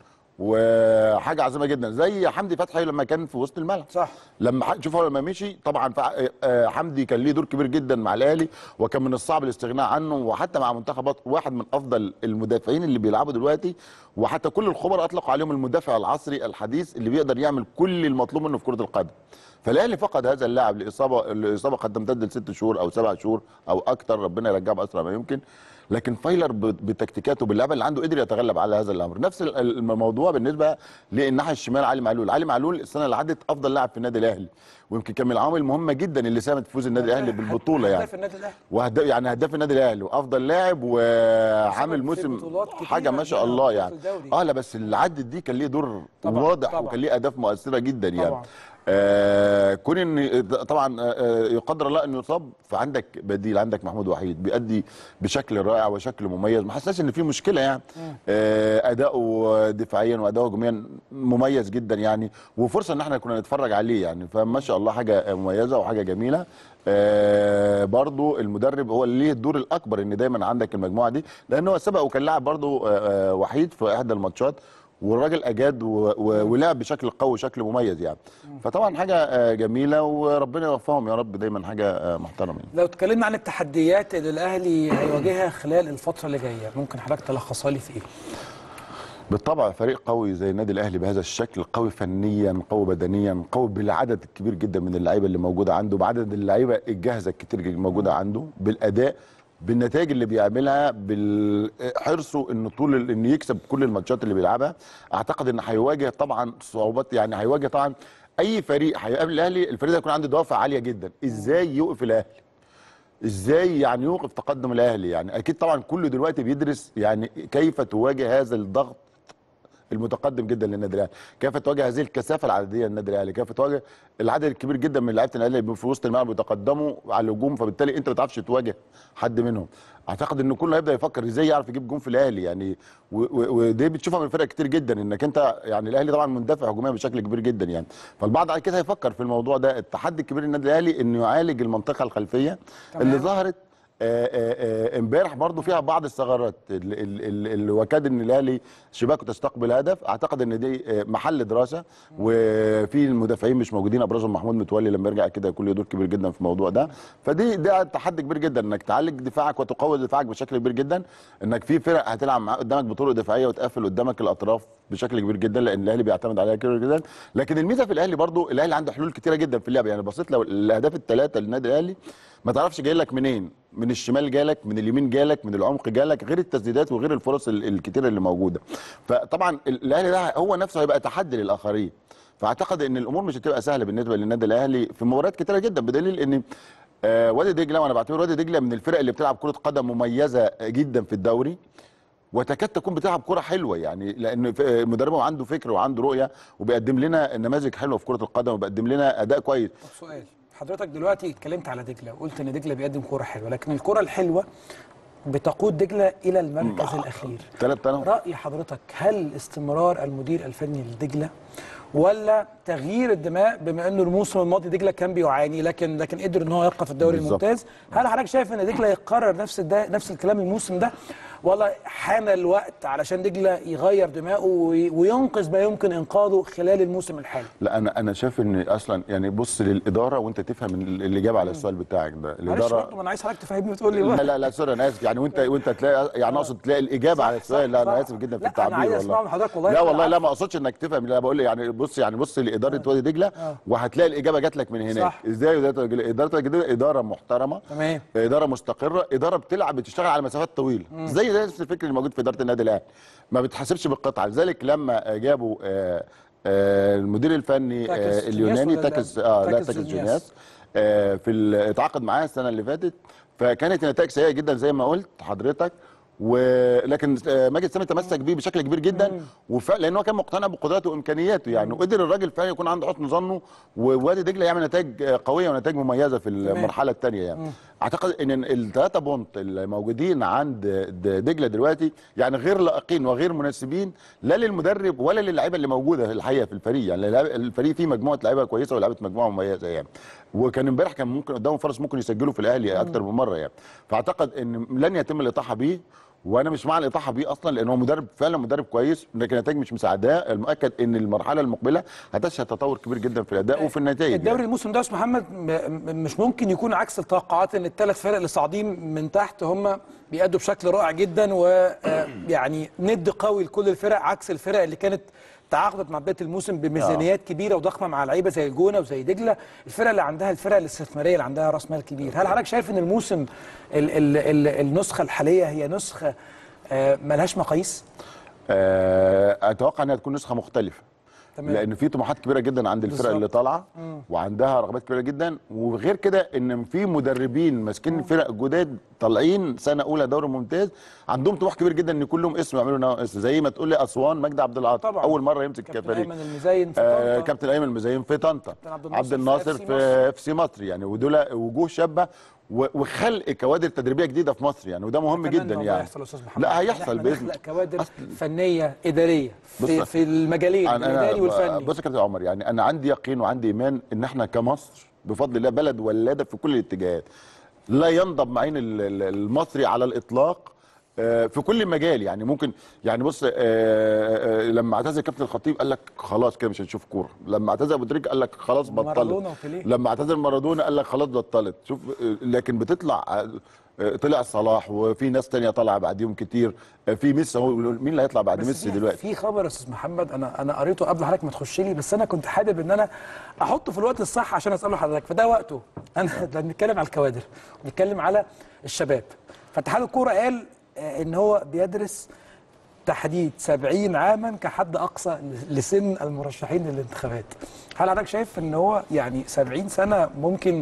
وحاجه عظيمه جدا، زي حمدي فتحي لما كان في وسط الملعب. صح. لما شوف هو لما مشي طبعا حمدي كان ليه دور كبير جدا مع الاهلي، وكان من الصعب الاستغناء عنه، وحتى مع منتخبات واحد من افضل المدافعين اللي بيلعبوا دلوقتي، وحتى كل الخبراء اطلقوا عليهم المدافع العصري الحديث اللي بيقدر يعمل كل المطلوب منه في كره القدم. فالاهلي فقد هذا اللاعب لاصابه، الاصابه قد تمتد لست شهور او سبع شهور او اكثر، ربنا يرجعه باسرع ما يمكن. لكن فايلر بتكتيكاته باللعبه اللي عنده قدر يتغلب على هذا الامر. نفس الموضوع بالنسبه للناحيه الشمال، علي معلول. علي معلول السنه اللي عدت افضل لاعب في النادي الاهلي، ويمكن كان من العوامل المهمه جدا اللي ساهمت في فوز النادي الاهلي بالبطوله يعني. هداف النادي الاهلي، وهداف يعني هداف النادي الاهلي وافضل لاعب وعامل موسم حاجه ما شاء الله يعني. اه لا بس اللي عدت دي كان ليه دور طبعًا واضح طبعًا. وكان ليه اهداف مؤثره جدا يعني طبعًا. آه كون ان طبعا آه يقدر الله انه يصاب، فعندك بديل، عندك محمود وحيد بيأدي بشكل رائع وشكل مميز، ما حسناش ان في مشكله يعني. آه اداؤه دفاعيا واداؤه هجوميا مميز جدا يعني، وفرصه ان احنا كنا نتفرج عليه يعني، فما شاء الله حاجه مميزه وحاجه جميله. آه برضو المدرب هو اللي ليه الدور الاكبر ان دايما عندك المجموعه دي، لانه هو سبق وكان لاعب برضو آه وحيد في احدى الماتشات، والراجل اجاد ولعب بشكل قوي وشكل مميز يعني. فطبعا حاجه جميله وربنا يوفقهم يا رب، دايما حاجه محترمه. لو اتكلمنا عن التحديات اللي الاهلي هيواجهها خلال الفتره اللي جايه، ممكن حضرتك تلخصها لي في ايه؟ بالطبع فريق قوي زي النادي الاهلي بهذا الشكل، قوي فنيا، قوي بدنيا، قوي بالعدد الكبير جدا من اللعيبه اللي موجوده عنده، بعدد اللعيبه الجاهزه الكتير اللي موجوده عنده، بالاداء، بالنتائج اللي بيعملها، بالحرصه انه طول انه يكسب كل الماتشات اللي بيلعبها. اعتقد ان هيواجه طبعا صعوبات، يعني هيواجه طبعا اي فريق هيقابل الاهلي، الفريق ده يكون عنده دوافع عاليه جدا. ازاي يوقف الاهلي؟ ازاي يعني يوقف تقدم الاهلي؟ يعني اكيد طبعا كله دلوقتي بيدرس يعني كيف تواجه هذا الضغط المتقدم جدا للنادي الاهلي، كيف تواجه هذه الكثافه العدديه للنادي الاهلي، كيف تواجه العدد الكبير جدا من لعيبه الاهلي اللي في وسط الملعب بيتقدموا على الهجوم، فبالتالي انت ما بتعرفش تواجه حد منهم. اعتقد ان كله هيبدا يفكر ازاي يعرف يجيب جون في الاهلي يعني، ودي بتشوفها من فرق كتير جدا، انك انت يعني الاهلي طبعا مندفع هجوميا بشكل كبير جدا يعني، فالبعض على كده هيفكر في الموضوع ده. التحدي الكبير للنادي الاهلي انه يعالج المنطقه الخلفيه تمام. اللي ظهرت امبارح برضو فيها بعض الثغرات اللي وكاد ان الاهلي شباكه تستقبل هدف. اعتقد ان دي محل دراسه، وفي المدافعين مش موجودين، ابرزهم محمود متولي لما يرجع كده يكون له دور كبير جدا في الموضوع ده. فدي ده تحدي كبير جدا انك تعالج دفاعك وتقوي دفاعك بشكل كبير جدا، انك في فرق هتلعب قدامك بطرق دفاعيه وتقفل قدامك الاطراف بشكل كبير جدا، لان الاهلي بيعتمد عليها كتير جدا. لكن الميزه في الاهلي برضو الاهلي عنده حلول كتيره جدا في اللعب، يعني بصيت لو الاهداف الثلاثه للنادي الاهلي ما تعرفش جاي لك منين، من الشمال جالك، من اليمين جالك، من العمق جالك، غير التسديدات وغير الفرص الكتيره اللي موجوده. فطبعا الاهلي ده هو نفسه هيبقى تحدي للاخرين، فاعتقد ان الامور مش هتبقى سهله بالنسبه للنادي الاهلي في مباريات كتيره جدا، بدليل ان آه وادي دجله، وانا بعتبر وادي دجله من الفرق اللي بتلعب كره قدم مميزه جدا في الدوري، وتكاد تكون بتلعب كره حلوه يعني، لان مدربهم عنده فكر وعنده رؤيه وبيقدم لنا نماذج حلوه في كره القدم وبيقدم لنا اداء كويس. طب سؤال، حضرتك دلوقتي اتكلمت على دجله وقلت ان دجله بيقدم كوره حلوه، لكن الكوره الحلوه بتقود دجله الى المركز الاخير. ثلاث انا راي حضرتك، هل استمرار المدير الفني لدجله ولا تغيير الدماء، بما انه الموسم الماضي دجله كان بيعاني لكن لكن قدر ان هو يبقى في الدوري الممتاز؟ هل حضرتك شايف ان دجله يقرر نفس نفس الكلام الموسم ده، ولا حان الوقت علشان دجله يغير دماغه وينقذ ما يمكن انقاذه خلال الموسم الحالي؟ لا انا انا شايف ان اصلا يعني بص للاداره وانت تفهم الاجابه على السؤال بتاعك ده. الاداره معلش انا عايز حضرتك تفهمني وتقول لي لا لا لا سوري انا اسف يعني وانت وانت تلاقي يعني اقصد تلاقي الاجابه على السؤال. لا انا اسف جدا في التعبير والله. انا عايز اسمع من حضرتك والله. لا والله لا ما اقصدش انك تفهم. لا بقول يعني بص يعني بص لاداره وادي دجله وهتلاقي الاجابه جات لك من هناك. ازاي اداره دجله؟ اداره محترمه، تمام، اداره مستقره، اداره بتلعب بتشتغل على مسافات طويله زي نفس الفكر اللي موجود في اداره النادي الاهلي، ما بتحاسبش بالقطعه. لذلك لما جابوا آآ آآ المدير الفني آآ اليوناني تاكس اه لا تاكس جونياس في اتعاقد معاه السنه اللي فاتت، فكانت النتائج سيئه جدا زي ما قلت حضرتك، ولكن ماجد سامي تمسك بيه بشكل كبير جدا وفعلا لان هو كان مقتنع بقدراته وامكانياته يعني، وقدر الراجل فعلا يكون عنده حسن ظنه ووادي دجله يعمل نتائج قويه ونتائج مميزه في المرحله الثانيه يعني. مم. اعتقد ان الثلاثه بونت اللي موجودين عند دجله دلوقتي يعني غير لائقين وغير مناسبين لا للمدرب ولا للعيبه اللي موجوده الحقيقه في الفريق يعني. الفريق فيه مجموعه لعيبه كويسه ولعيبه مجموعه مميزه يعني، وكان امبارح كان ممكن قدامهم فرص ممكن يسجلوا في الاهلي اكتر من مره يعني. فاعتقد ان لن يتم الاطاحه بيه، وانا مش مع الاطاحه بيه اصلا لان هو مدرب فعلا مدرب كويس، لكن النتائج مش مساعداه. المؤكد ان المرحله المقبله هتشهد تطور كبير جدا في الاداء وفي النتائج. الدوري يعني. الموسم ده يا استاذ محمد مش ممكن يكون عكس التوقعات، ان الثلاث فرق اللي صاعدين من تحت هم بيأدوا بشكل رائع جدا ويعني ند قوي لكل الفرق، عكس الفرق اللي كانت تعاقدت مع بدايه الموسم بميزانيات آه. كبيره وضخمه مع لعيبه زي الجونه وزي دجله، الفرق اللي عندها الفرق الاستثماريه اللي عندها راس مال كبير. هل حضرتك شايف ان الموسم ال ال ال النسخه الحاليه هي نسخه آه ملهاش مقاييس؟ آه اتوقع انها تكون نسخه مختلفه. تمام. لان في طموحات كبيره جدا عند الفرق بالزبط. اللي طالعه وعندها رغبات كبيره جدا، وغير كده ان في مدربين ماسكين فرق جداد طالعين سنه اولى دوري ممتاز عندهم طموح كبير جدا ان كلهم اسم يعملوا اسم، زي ما تقول لي اسوان مجدي عبد العاطي اول مره يمسك كفريق، كابتن ايمن المزين في آه كابتن ايمن المزين في طنطا، عبد الناصر في اف سي مصر يعني، ودول وجوه شابه وخلق كوادر تدريبيه جديده في مصر يعني، وده مهم جدا يعني. هيحصل يا استاذ محمد. لا هيحصل باذن الله. كوادر فنيه اداريه في, في المجالين الاداري والفني. بص يا كابتن عمر يعني انا عندي يقين وعندي ايمان ان احنا كمصر بفضل الله بلد ولاده في كل الاتجاهات، لا ينضب معين المصري على الاطلاق في كل مجال يعني. ممكن يعني بص لما اعتزل كابتن الخطيب قال لك خلاص كده مش هنشوف كوره، لما اعتزل ابو تريكه قال لك خلاص بطلت، لما اعتزل مارادونا قال لك خلاص بطلت. شوف لكن بتطلع طلع صلاح وفي ناس تانية طالعه بعديهم كتير، في ميسي هو مين اللي هيطلع بعد ميسي دلوقتي؟ في خبر يا استاذ محمد انا انا قريته قبل حضرتك ما تخش لي، بس انا كنت حابب ان انا احطه في الوقت الصح عشان اساله حضرتك، فده وقته. انا بنتكلم على الكوادر بنتكلم على الشباب، فاتحاد الكوره قال ان هو بيدرس تحديد سبعين عاما كحد اقصى لسن المرشحين للانتخابات. هل حضرتك شايف ان هو يعني سبعين سنه ممكن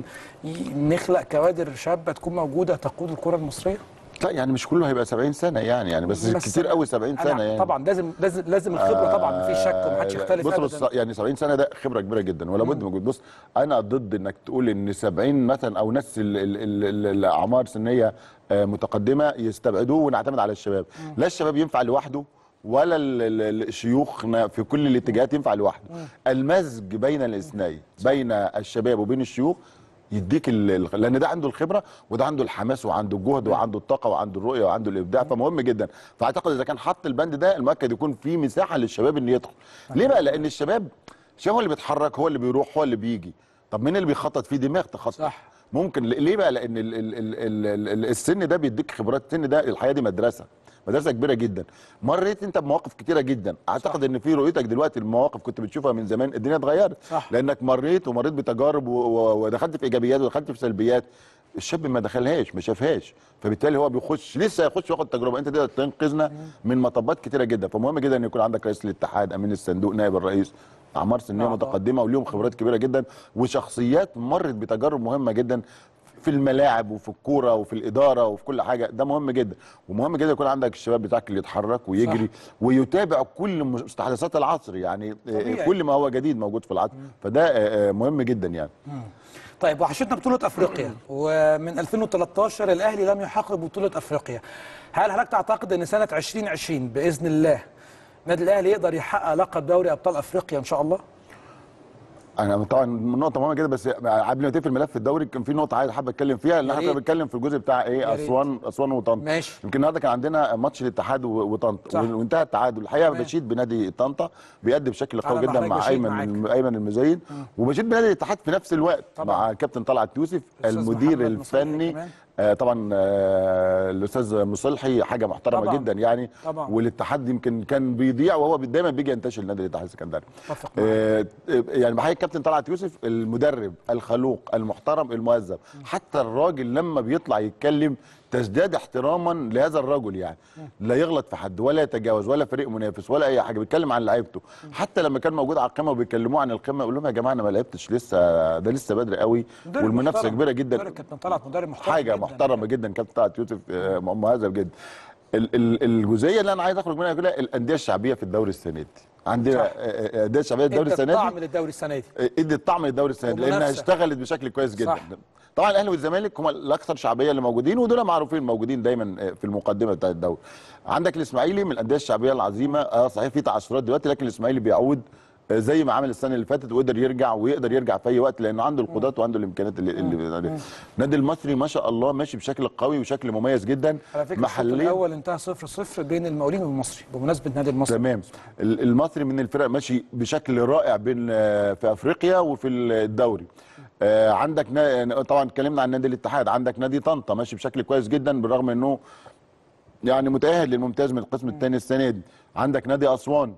نخلق كوادر شابه تكون موجوده تقود الكره المصريه؟ لا يعني مش كله هيبقى سبعين سنه يعني يعني بس, بس كتير قوي سبعين سنه يعني. طبعا لازم لازم لازم الخبره طبعا مفيش شك ومحدش يختلف. بص بص يعني سبعين سنه ده خبره كبيره جدا ولا بد موجود. بص انا ضد انك تقول ان سبعين مثلا او ناس الاعمار سنيه متقدمه يستبعدوه ونعتمد على الشباب. مم. لا الشباب ينفع لوحده ولا الشيوخ في كل الاتجاهات ينفع لوحده. المزج بين الاثنين بين الشباب وبين الشيوخ يديك لان ده عنده الخبره وده عنده الحماس وعنده الجهد وعنده الطاقه وعنده الرؤيه وعنده الابداع، فمهم جدا. فاعتقد اذا كان حط البند ده المؤكد يكون في مساحه للشباب ان يدخل. ليه بقى؟ لان الشباب الشباب هو اللي بيتحرك، هو اللي بيروح، هو اللي بيجي. طب مين اللي بيخطط فيه؟ دماغ تخطط. صح. ممكن ليه بقى؟ لان ال ال ال ال السن ده بيديك خبرات. السن ده الحياه دي مدرسه مدرسه كبيره جدا، مريت انت بمواقف كتيره جدا. اعتقد صح. ان في رؤيتك دلوقتي المواقف كنت بتشوفها من زمان الدنيا اتغيرت، لانك مريت ومريت بتجارب ودخلت في ايجابيات ودخلت في سلبيات الشاب ما دخلهاش ما شافهاش، فبالتالي هو بيخش لسه هيخش ياخد تجربه. انت تقدر تنقذنا من مطبات كتيره جدا. فمهم جدا ان يكون عندك رئيس الاتحاد، امين الصندوق، نائب الرئيس، اعمار سنيه متقدمه وليهم خبرات كبيره جدا وشخصيات مرت بتجارب مهمه جدا في الملاعب وفي الكوره وفي الاداره وفي كل حاجه. ده مهم جدا، ومهم جدا يكون عندك الشباب بتاعك اللي يتحرك ويجري صح. ويتابع كل مستحدثات العصر يعني طبيعي. كل ما هو جديد موجود في العصر، فده مهم جدا يعني. مم. طيب وحشتنا بطوله افريقيا، ومن ألفين وثلاثة عشر الاهلي لم يحقق بطوله افريقيا. هل حضرتك تعتقد ان سنه ألفين وعشرين باذن الله النادي الاهلي يقدر يحقق لقب دوري ابطال افريقيا ان شاء الله؟ انا طبعا نقطه مهمه جدا، بس قبل ما تقفل ملف الدوري كان في نقطه عايز حابب اتكلم فيها، ان احنا كنا بنتكلم في الجزء بتاع ايه اسوان اسوان وطنطا. ماشي. يمكن النهارده كان عندنا ماتش الاتحاد وطنطا وانتهى التعادل. الحقيقه بشيد بنادي طنطا بيأدي بشكل قوي جدا مع ايمن ايمن المزين، وبشيد بنادي الاتحاد في نفس الوقت طبعا. مع الكابتن طلعت يوسف المدير الفني آه طبعا آه الاستاذ مصلحي، حاجه محترمه طبعا. جدا يعني طبعا. والاتحاد يمكن كان بيضيع وهو دايما بيجي ينتشل نادي الاتحاد السكندري. آه يعني بحيي الكابتن طلعت يوسف المدرب الخلوق المحترم المهذب، حتى الراجل لما بيطلع يتكلم تزداد احتراما لهذا الرجل، يعني لا يغلط في حد ولا يتجاوز ولا فريق منافس ولا اي حاجه، بيتكلم عن لعيبته. حتى لما كان موجود على القمه وبيكلموه عن القمه يقول لهم يا جماعه انا ما لعبتش لسه، ده لسه بدري قوي والمنافسه كبيره جدا. كابتن طلعت مدرب محترم حاجه جداً محترمه جدا كابتن طلعت يوسف مهذب جدا. الجزئيه اللي انا عايز اخرج منها كلها الانديه الشعبيه في الدوري السنه دي. عندنا انديه شعبيه الدوري السنه دي ادت طعم للدوري السنه دي ادت طعم للدوري السنه دي لانها اشتغلت بشكل كويس جدا. صح. طبعا الاهلي والزمالك هم الاكثر شعبيه اللي موجودين، ودول معروفين موجودين دايما في المقدمه بتاعه الدوري. عندك الاسماعيلي من الانديه الشعبيه العظيمه، اه صحيح في تعثرات دلوقتي، لكن الاسماعيلي بيعود زي ما عمل السنه اللي فاتت وقدر يرجع ويقدر يرجع في اي وقت لانه عنده القدرات وعنده الامكانيات اللي, اللي النادي المصري ما شاء الله ماشي بشكل قوي وشكل مميز جدا. على فكره محليا الاول انتهى صفر صفر بين المقاولين والمصري بمناسبه النادي المصري. تمام. المصري من الفرق ماشي بشكل رائع بين في افريقيا وفي الدوري. آه عندك طبعا اتكلمنا عن نادي الاتحاد، عندك نادي طنطا ماشي بشكل كويس جدا بالرغم انه يعني متاهل للممتاز من القسم الثاني السنه دي. عندك نادي اسوان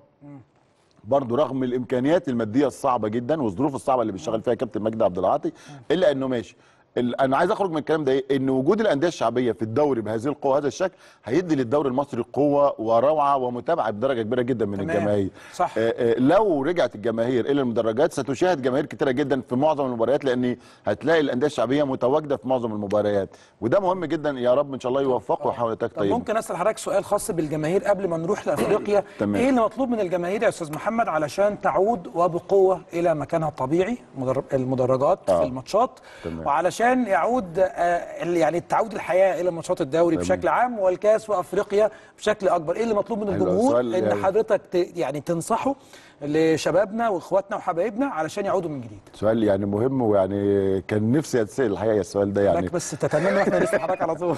برضه رغم الامكانيات الماديه الصعبه جدا والظروف الصعبه اللي بيشتغل فيها كابتن مجدي عبد العاطي، الا انه ماشي. انا عايز اخرج من الكلام ده ايه؟ ان وجود الانديه الشعبيه في الدوري بهذه القوه وهذا الشكل هيدي للدوري المصري قوه وروعه ومتابعه بدرجه كبيره جدا من الجماهير. صح. آآ آآ لو رجعت الجماهير الى المدرجات ستشاهد جماهير كتيره جدا في معظم المباريات، لان هتلاقي الانديه الشعبيه متواجده في معظم المباريات، وده مهم جدا. يا رب ان شاء الله يوفقه ويحاول نتائج طيبه. ممكن اسال حضرتك سؤال خاص بالجماهير قبل ما نروح لافريقيا؟ ايه اللي مطلوب من الجماهير يا استاذ محمد علشان تعود وبقوه الى مكانها الطبيعي المدرجات آه. في الماتشات، تمام. وعلشان يعود يعني تعود الحياه الى ماتشات الدوري تمام. بشكل عام والكاس وافريقيا بشكل اكبر؟ ايه اللي مطلوب من الجمهور ان يعني حضرتك يعني تنصحه لشبابنا واخواتنا وحبايبنا علشان يعودوا من جديد؟ سؤال يعني مهم، ويعني كان نفسي اتسال الحقيقه السؤال ده يعني بس تتمنى احنا نسال حضرتك على طول.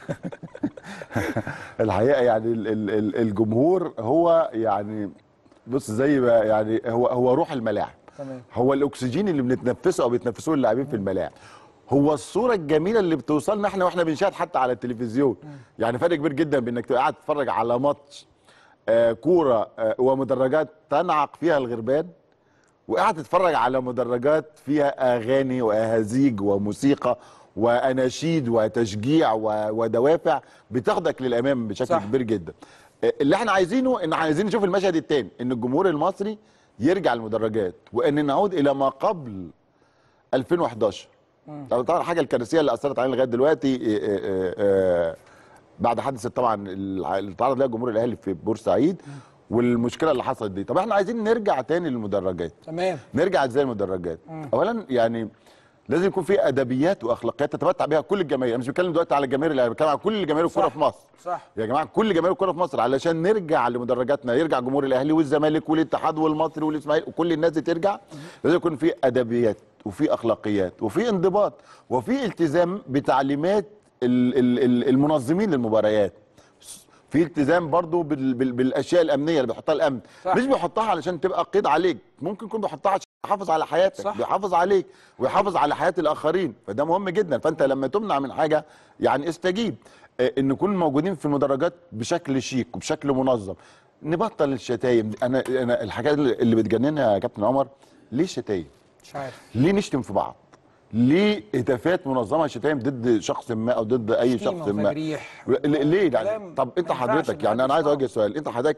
الحقيقه يعني الجمهور هو يعني بص زي ما يعني هو هو روح الملاعب، تمام. هو الاكسجين اللي بنتنفسه او بيتنفسوه اللاعبين في الملاعب، هو الصوره الجميله اللي بتوصلنا احنا واحنا بنشاهد حتى على التلفزيون. يعني فرق كبير جدا بانك تبقى قاعد تتفرج على ماتش آه كوره آه ومدرجات تنعق فيها الغربان، وقاعد تتفرج على مدرجات فيها اغاني واهازيج وموسيقى واناشيد وتشجيع ودوافع بتاخدك للامام بشكل صح. كبير جدا. آه اللي احنا عايزينه ان عايزين نشوف المشهد الثاني، ان الجمهور المصري يرجع المدرجات وان نعود الى ما قبل ألفين وإحداشر. طبعا الحاجه الكارثيه اللي اثرت علينا لغايه دلوقتي آآ آآ بعد حادثه طبعا اللي تعرض لها جمهور الاهلي في بورسعيد والمشكله اللي حصلت دي. طب احنا عايزين نرجع تاني للمدرجات، تمام. نرجع ازاي المدرجات؟ اولا يعني لازم يكون في ادبيات واخلاقيات تتمتع بها كل الجماهير. انا مش بتكلم دلوقتي على الجماهير الاهلي، بتكلم على كل جماهير الكوره في مصر. صح يا جماعه كل جماهير الكوره في مصر علشان نرجع لمدرجاتنا، يرجع جمهور الاهلي والزمالك والاتحاد والمصري والاسماعيلي وكل الناس دي ترجع. لازم يكون في ادبيات وفي اخلاقيات وفي انضباط وفي التزام بتعليمات المنظمين للمباريات. في التزام برضو بال بال بالاشياء الامنيه اللي بيحطها الامن، صح. مش بيحطها علشان تبقى قيد عليك، ممكن يكون بيحطها عشان يحافظ على حياتك، صح. بيحافظ عليك ويحافظ على حياه الاخرين، فده مهم جدا. فانت لما تمنع من حاجه يعني استجيب. ان نكون موجودين في المدرجات بشكل شيك وبشكل منظم، نبطل الشتايم. انا انا الحاجات اللي بتجننها يا كابتن عمر، ليه شتايم؟ مش عارف ليه نشتم في بعض؟ ليه هتافات منظمه شتايم ضد شخص ما او ضد اي شخص ما؟ ليه يعني؟ طب انت حضرتك يعني انا عايز اوجه سؤال، انت حضرتك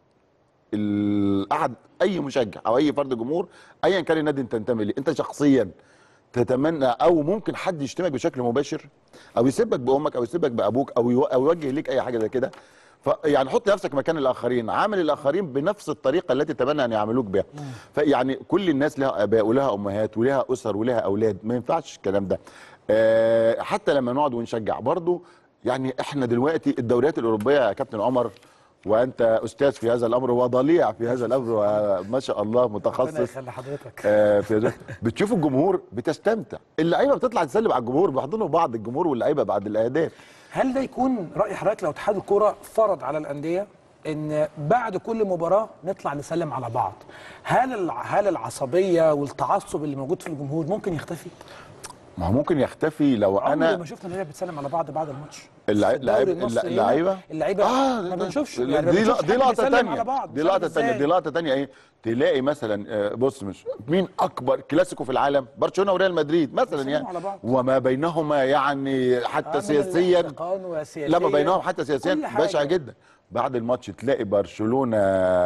احد اي مشجع او اي فرد جمهور ايا كان النادي انت تنتمي ليه، انت شخصيا تتمنى او ممكن حد يشتمك بشكل مباشر او يسبك بامك او يسبك بابوك او يوجه ليك اي حاجه زي كده؟ فيعني حط نفسك مكان الاخرين، عامل الاخرين بنفس الطريقه التي تتمنى ان يعاملوك بها. فيعني كل الناس لها اباء ولها امهات ولها اسر ولها اولاد، ما ينفعش الكلام ده. أه حتى لما نقعد ونشجع برضو، يعني احنا دلوقتي الدوريات الاوروبيه يا كابتن عمر وانت استاذ في هذا الامر وضليع في هذا الامر وما شاء الله متخصص. ربنا يخلي حضرتك. آه في بتشوف الجمهور بتستمتع، اللعيبه بتطلع تسلم على الجمهور، بيحضنوا بعض الجمهور واللعيبه بعد الاهداف. هل ده يكون راي حضرتك لو اتحاد الكوره فرض على الانديه ان بعد كل مباراه نطلع نسلم على بعض، هل هل العصبيه والتعصب اللي موجود في الجمهور ممكن يختفي؟ ما هو ممكن يختفي لو انا عمري ما شفنا اللعيبه بتسلم على بعض بعد الماتش. اللعيبه اللعيبه اللعيبه آه ما بنشوفش دي يعني لا دي لقطه ثانيه، دي لقطه ثانيه ثانيه دي لقطه ثانيه ايه؟ تلاقي مثلا بص، مش مين اكبر كلاسيكو في العالم؟ برشلونه وريال مدريد مثلا يعني، وما بينهما يعني حتى سياسيا، لا ما بينهم حتى سياسيا بشع جدا. بعد الماتش تلاقي برشلونه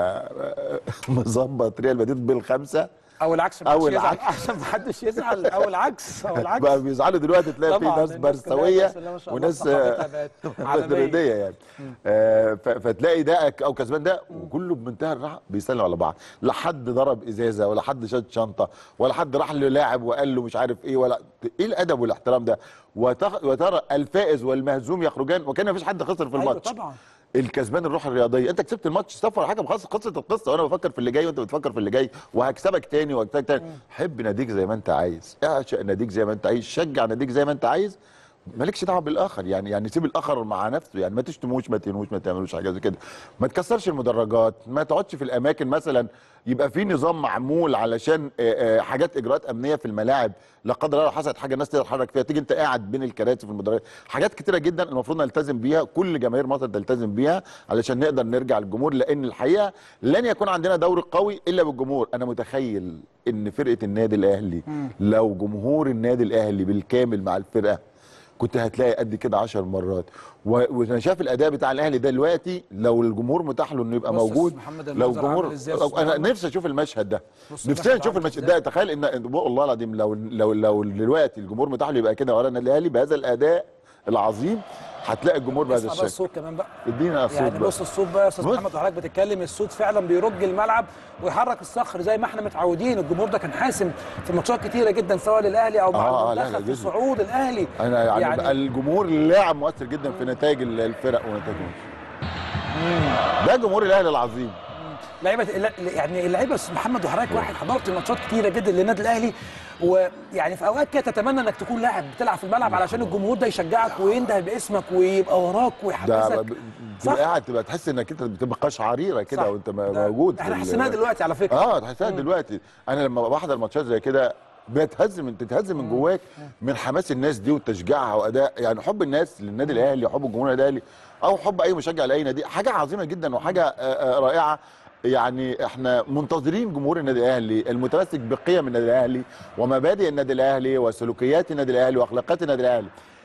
مظبط ريال مدريد بالخمسه او العكس، او العكس عشان ما حدش يزعل، او العكس او العكس بقى بيزعلوا دلوقتي، تلاقي في ناس برسويه وناس مدريديه يعني. آه فتلاقي ده او كسبان ده وكله بمنتهى الراحه بيسلموا على بعض، لا حد ضرب ازازه ولا حد شد شنطه ولا حد راح للاعب وقال له مش عارف ايه، ولا ايه الادب والاحترام ده. وترى الفائز والمهزوم يخرجان وكان مفيش حد خسر في الماتش. أيوة طبعا. الكسبان الروح الرياضيه، انت كسبت الماتش صفر حاجه، خلاص خلصت القصه، وانا بفكر في اللي جاي وانت بتفكر في اللي جاي، وهكسبك تاني وهكسبك تاني. حب ناديك زي ما انت عايز، اعشق ناديك زي ما انت عايز، شجع ناديك زي ما انت عايز، مالكش دعوه بالاخر يعني يعني سيب الاخر مع نفسه يعني، ما تشتموش ما تهنوش ما تعملوش حاجه زي كده، ما تكسرش المدرجات، ما تقعدش في الاماكن مثلا يبقى في نظام معمول علشان حاجات اجراءات امنيه في الملاعب، لا قدر الله لو حصلت حاجه الناس تتحرك فيها، تيجي انت قاعد بين الكراسي في المدرجات. حاجات كتيره جدا المفروض نلتزم بيها، كل جماهير مصر تلتزم بيها علشان نقدر نرجع للجمهور، لان الحقيقه لن يكون عندنا دوري قوي الا بالجمهور. انا متخيل ان فرقه النادي الاهلي لو جمهور النادي الاهلي بالكامل مع الفرقه كنت هتلاقي قد كده عشر مرات. وانا شايف الاداء بتاع الاهلي ده دلوقتي لو الجمهور متاح له انه يبقى موجود، لو الجمهور، انا نفسي اشوف المشهد ده، نفسي نشوف المشهد ده. تخيل ان والله العظيم لو لو لو دلوقتي الجمهور متاح له يبقى كده ورا النادي الاهلي بهذا الاداء العظيم، هتلاقي الجمهور بهذا الشكل. الصوت كمان بقى، ادينا الصوت يعني بص الصوت بقى يا استاذ محمد وحضرتك بتتكلم، الصوت فعلا بيرج الملعب ويحرك الصخر زي ما احنا متعودين. الجمهور ده كان حاسم في ماتشات كتيره جدا سواء للاهلي او مع آه المنتخب في صعود الاهلي. انا يعني, يعني الجمهور لاعب مؤثر جدا في نتائج الفرق ونتائجهم. ده جمهور الاهلي العظيم. لعيبه يعني اللعيبه استاذ محمد وحضرتك واحد حضرت ماتشات كتيره جدا للنادي الاهلي، ويعني في اوقات كده تتمنى انك تكون لاعب بتلعب في الملعب علشان الجمهور ده يشجعك وينده باسمك ويبقى وراك ويحفزك. تبقى قاعد تبقى تحس انك انت بتبقى قشعريره كده وانت موجود. احنا حسيناها دلوقتي على فكره. اه حسيناها دلوقتي. انا لما بحضر ماتشات زي كده بتهز من تتهز من جواك من حماس الناس دي وتشجيعها واداء، يعني حب الناس للنادي الاهلي، حب الجمهور للنادي الاهلي او حب اي مشجع لاي نادي، حاجه عظيمه جدا وحاجه رائعه. يعني احنا منتظرين جمهور النادي الاهلي المتمسك بقيم النادي الاهلي ومبادئ النادي الاهلي وسلوكيات النادي الاهلي واخلاقيات النادي الاهلي،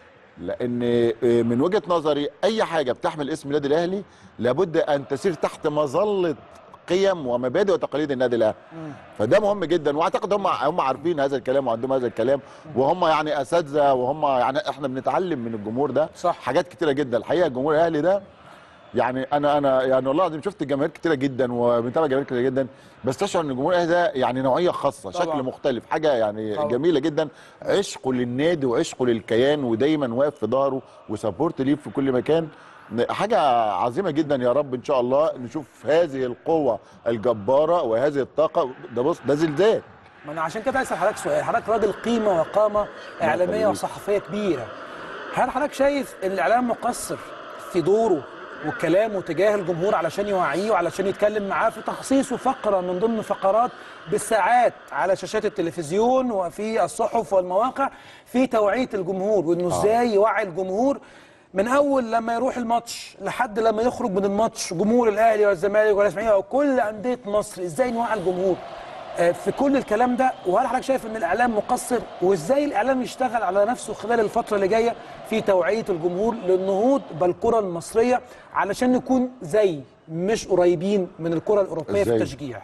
لان من وجهه نظري اي حاجه بتحمل اسم النادي الاهلي لابد ان تسير تحت مظله قيم ومبادئ وتقاليد النادي الاهلي. فده مهم جدا، واعتقد هم هم عارفين هذا الكلام وعندهم هذا الكلام، وهم يعني اساتذه، وهم يعني احنا بنتعلم من الجمهور ده صح. حاجات كتيره جدا. الحقيقه الجمهور الاهلي ده يعني انا انا يعني والله العظيم شفت جماهير كتيره جدا وبنتابع جماهير كتيره جدا، بس تشعر ان الجمهور الاهلي ده يعني نوعيه خاصه، طبعا. شكل مختلف، حاجه يعني طبعا. جميله جدا، عشقه للنادي وعشقه للكيان ودايما واقف في ظهره وسبورت ليه في كل مكان، حاجه عظيمه جدا. يا رب ان شاء الله نشوف هذه القوه الجباره وهذه الطاقه. ده بص ده زلزال. ما انا عشان كده عايز اسال حضرتك سؤال، حضرتك راجل قيمه وقامه اعلاميه وصحفيه كبيره، هل حضرتك شايف ان الاعلام مقصر في دوره وكلامه تجاه الجمهور علشان يوعيه وعلشان يتكلم معاه في تخصيصه فقره من ضمن فقرات بالساعات على شاشات التلفزيون وفي الصحف والمواقع في توعيه الجمهور، وانه ازاي يوعي الجمهور من اول لما يروح الماتش لحد لما يخرج من الماتش، جمهور الاهلي والزمالك والاسماعيلي وكل انديه مصر، ازاي نوعي الجمهور في كل الكلام ده؟ وهل حضرتك شايف ان الاعلام مقصر، وازاي الاعلام يشتغل على نفسه خلال الفتره اللي جايه في توعيه الجمهور للنهوض بالكره المصريه علشان نكون زي مش قريبين من الكره الاوروبيه في التشجيع؟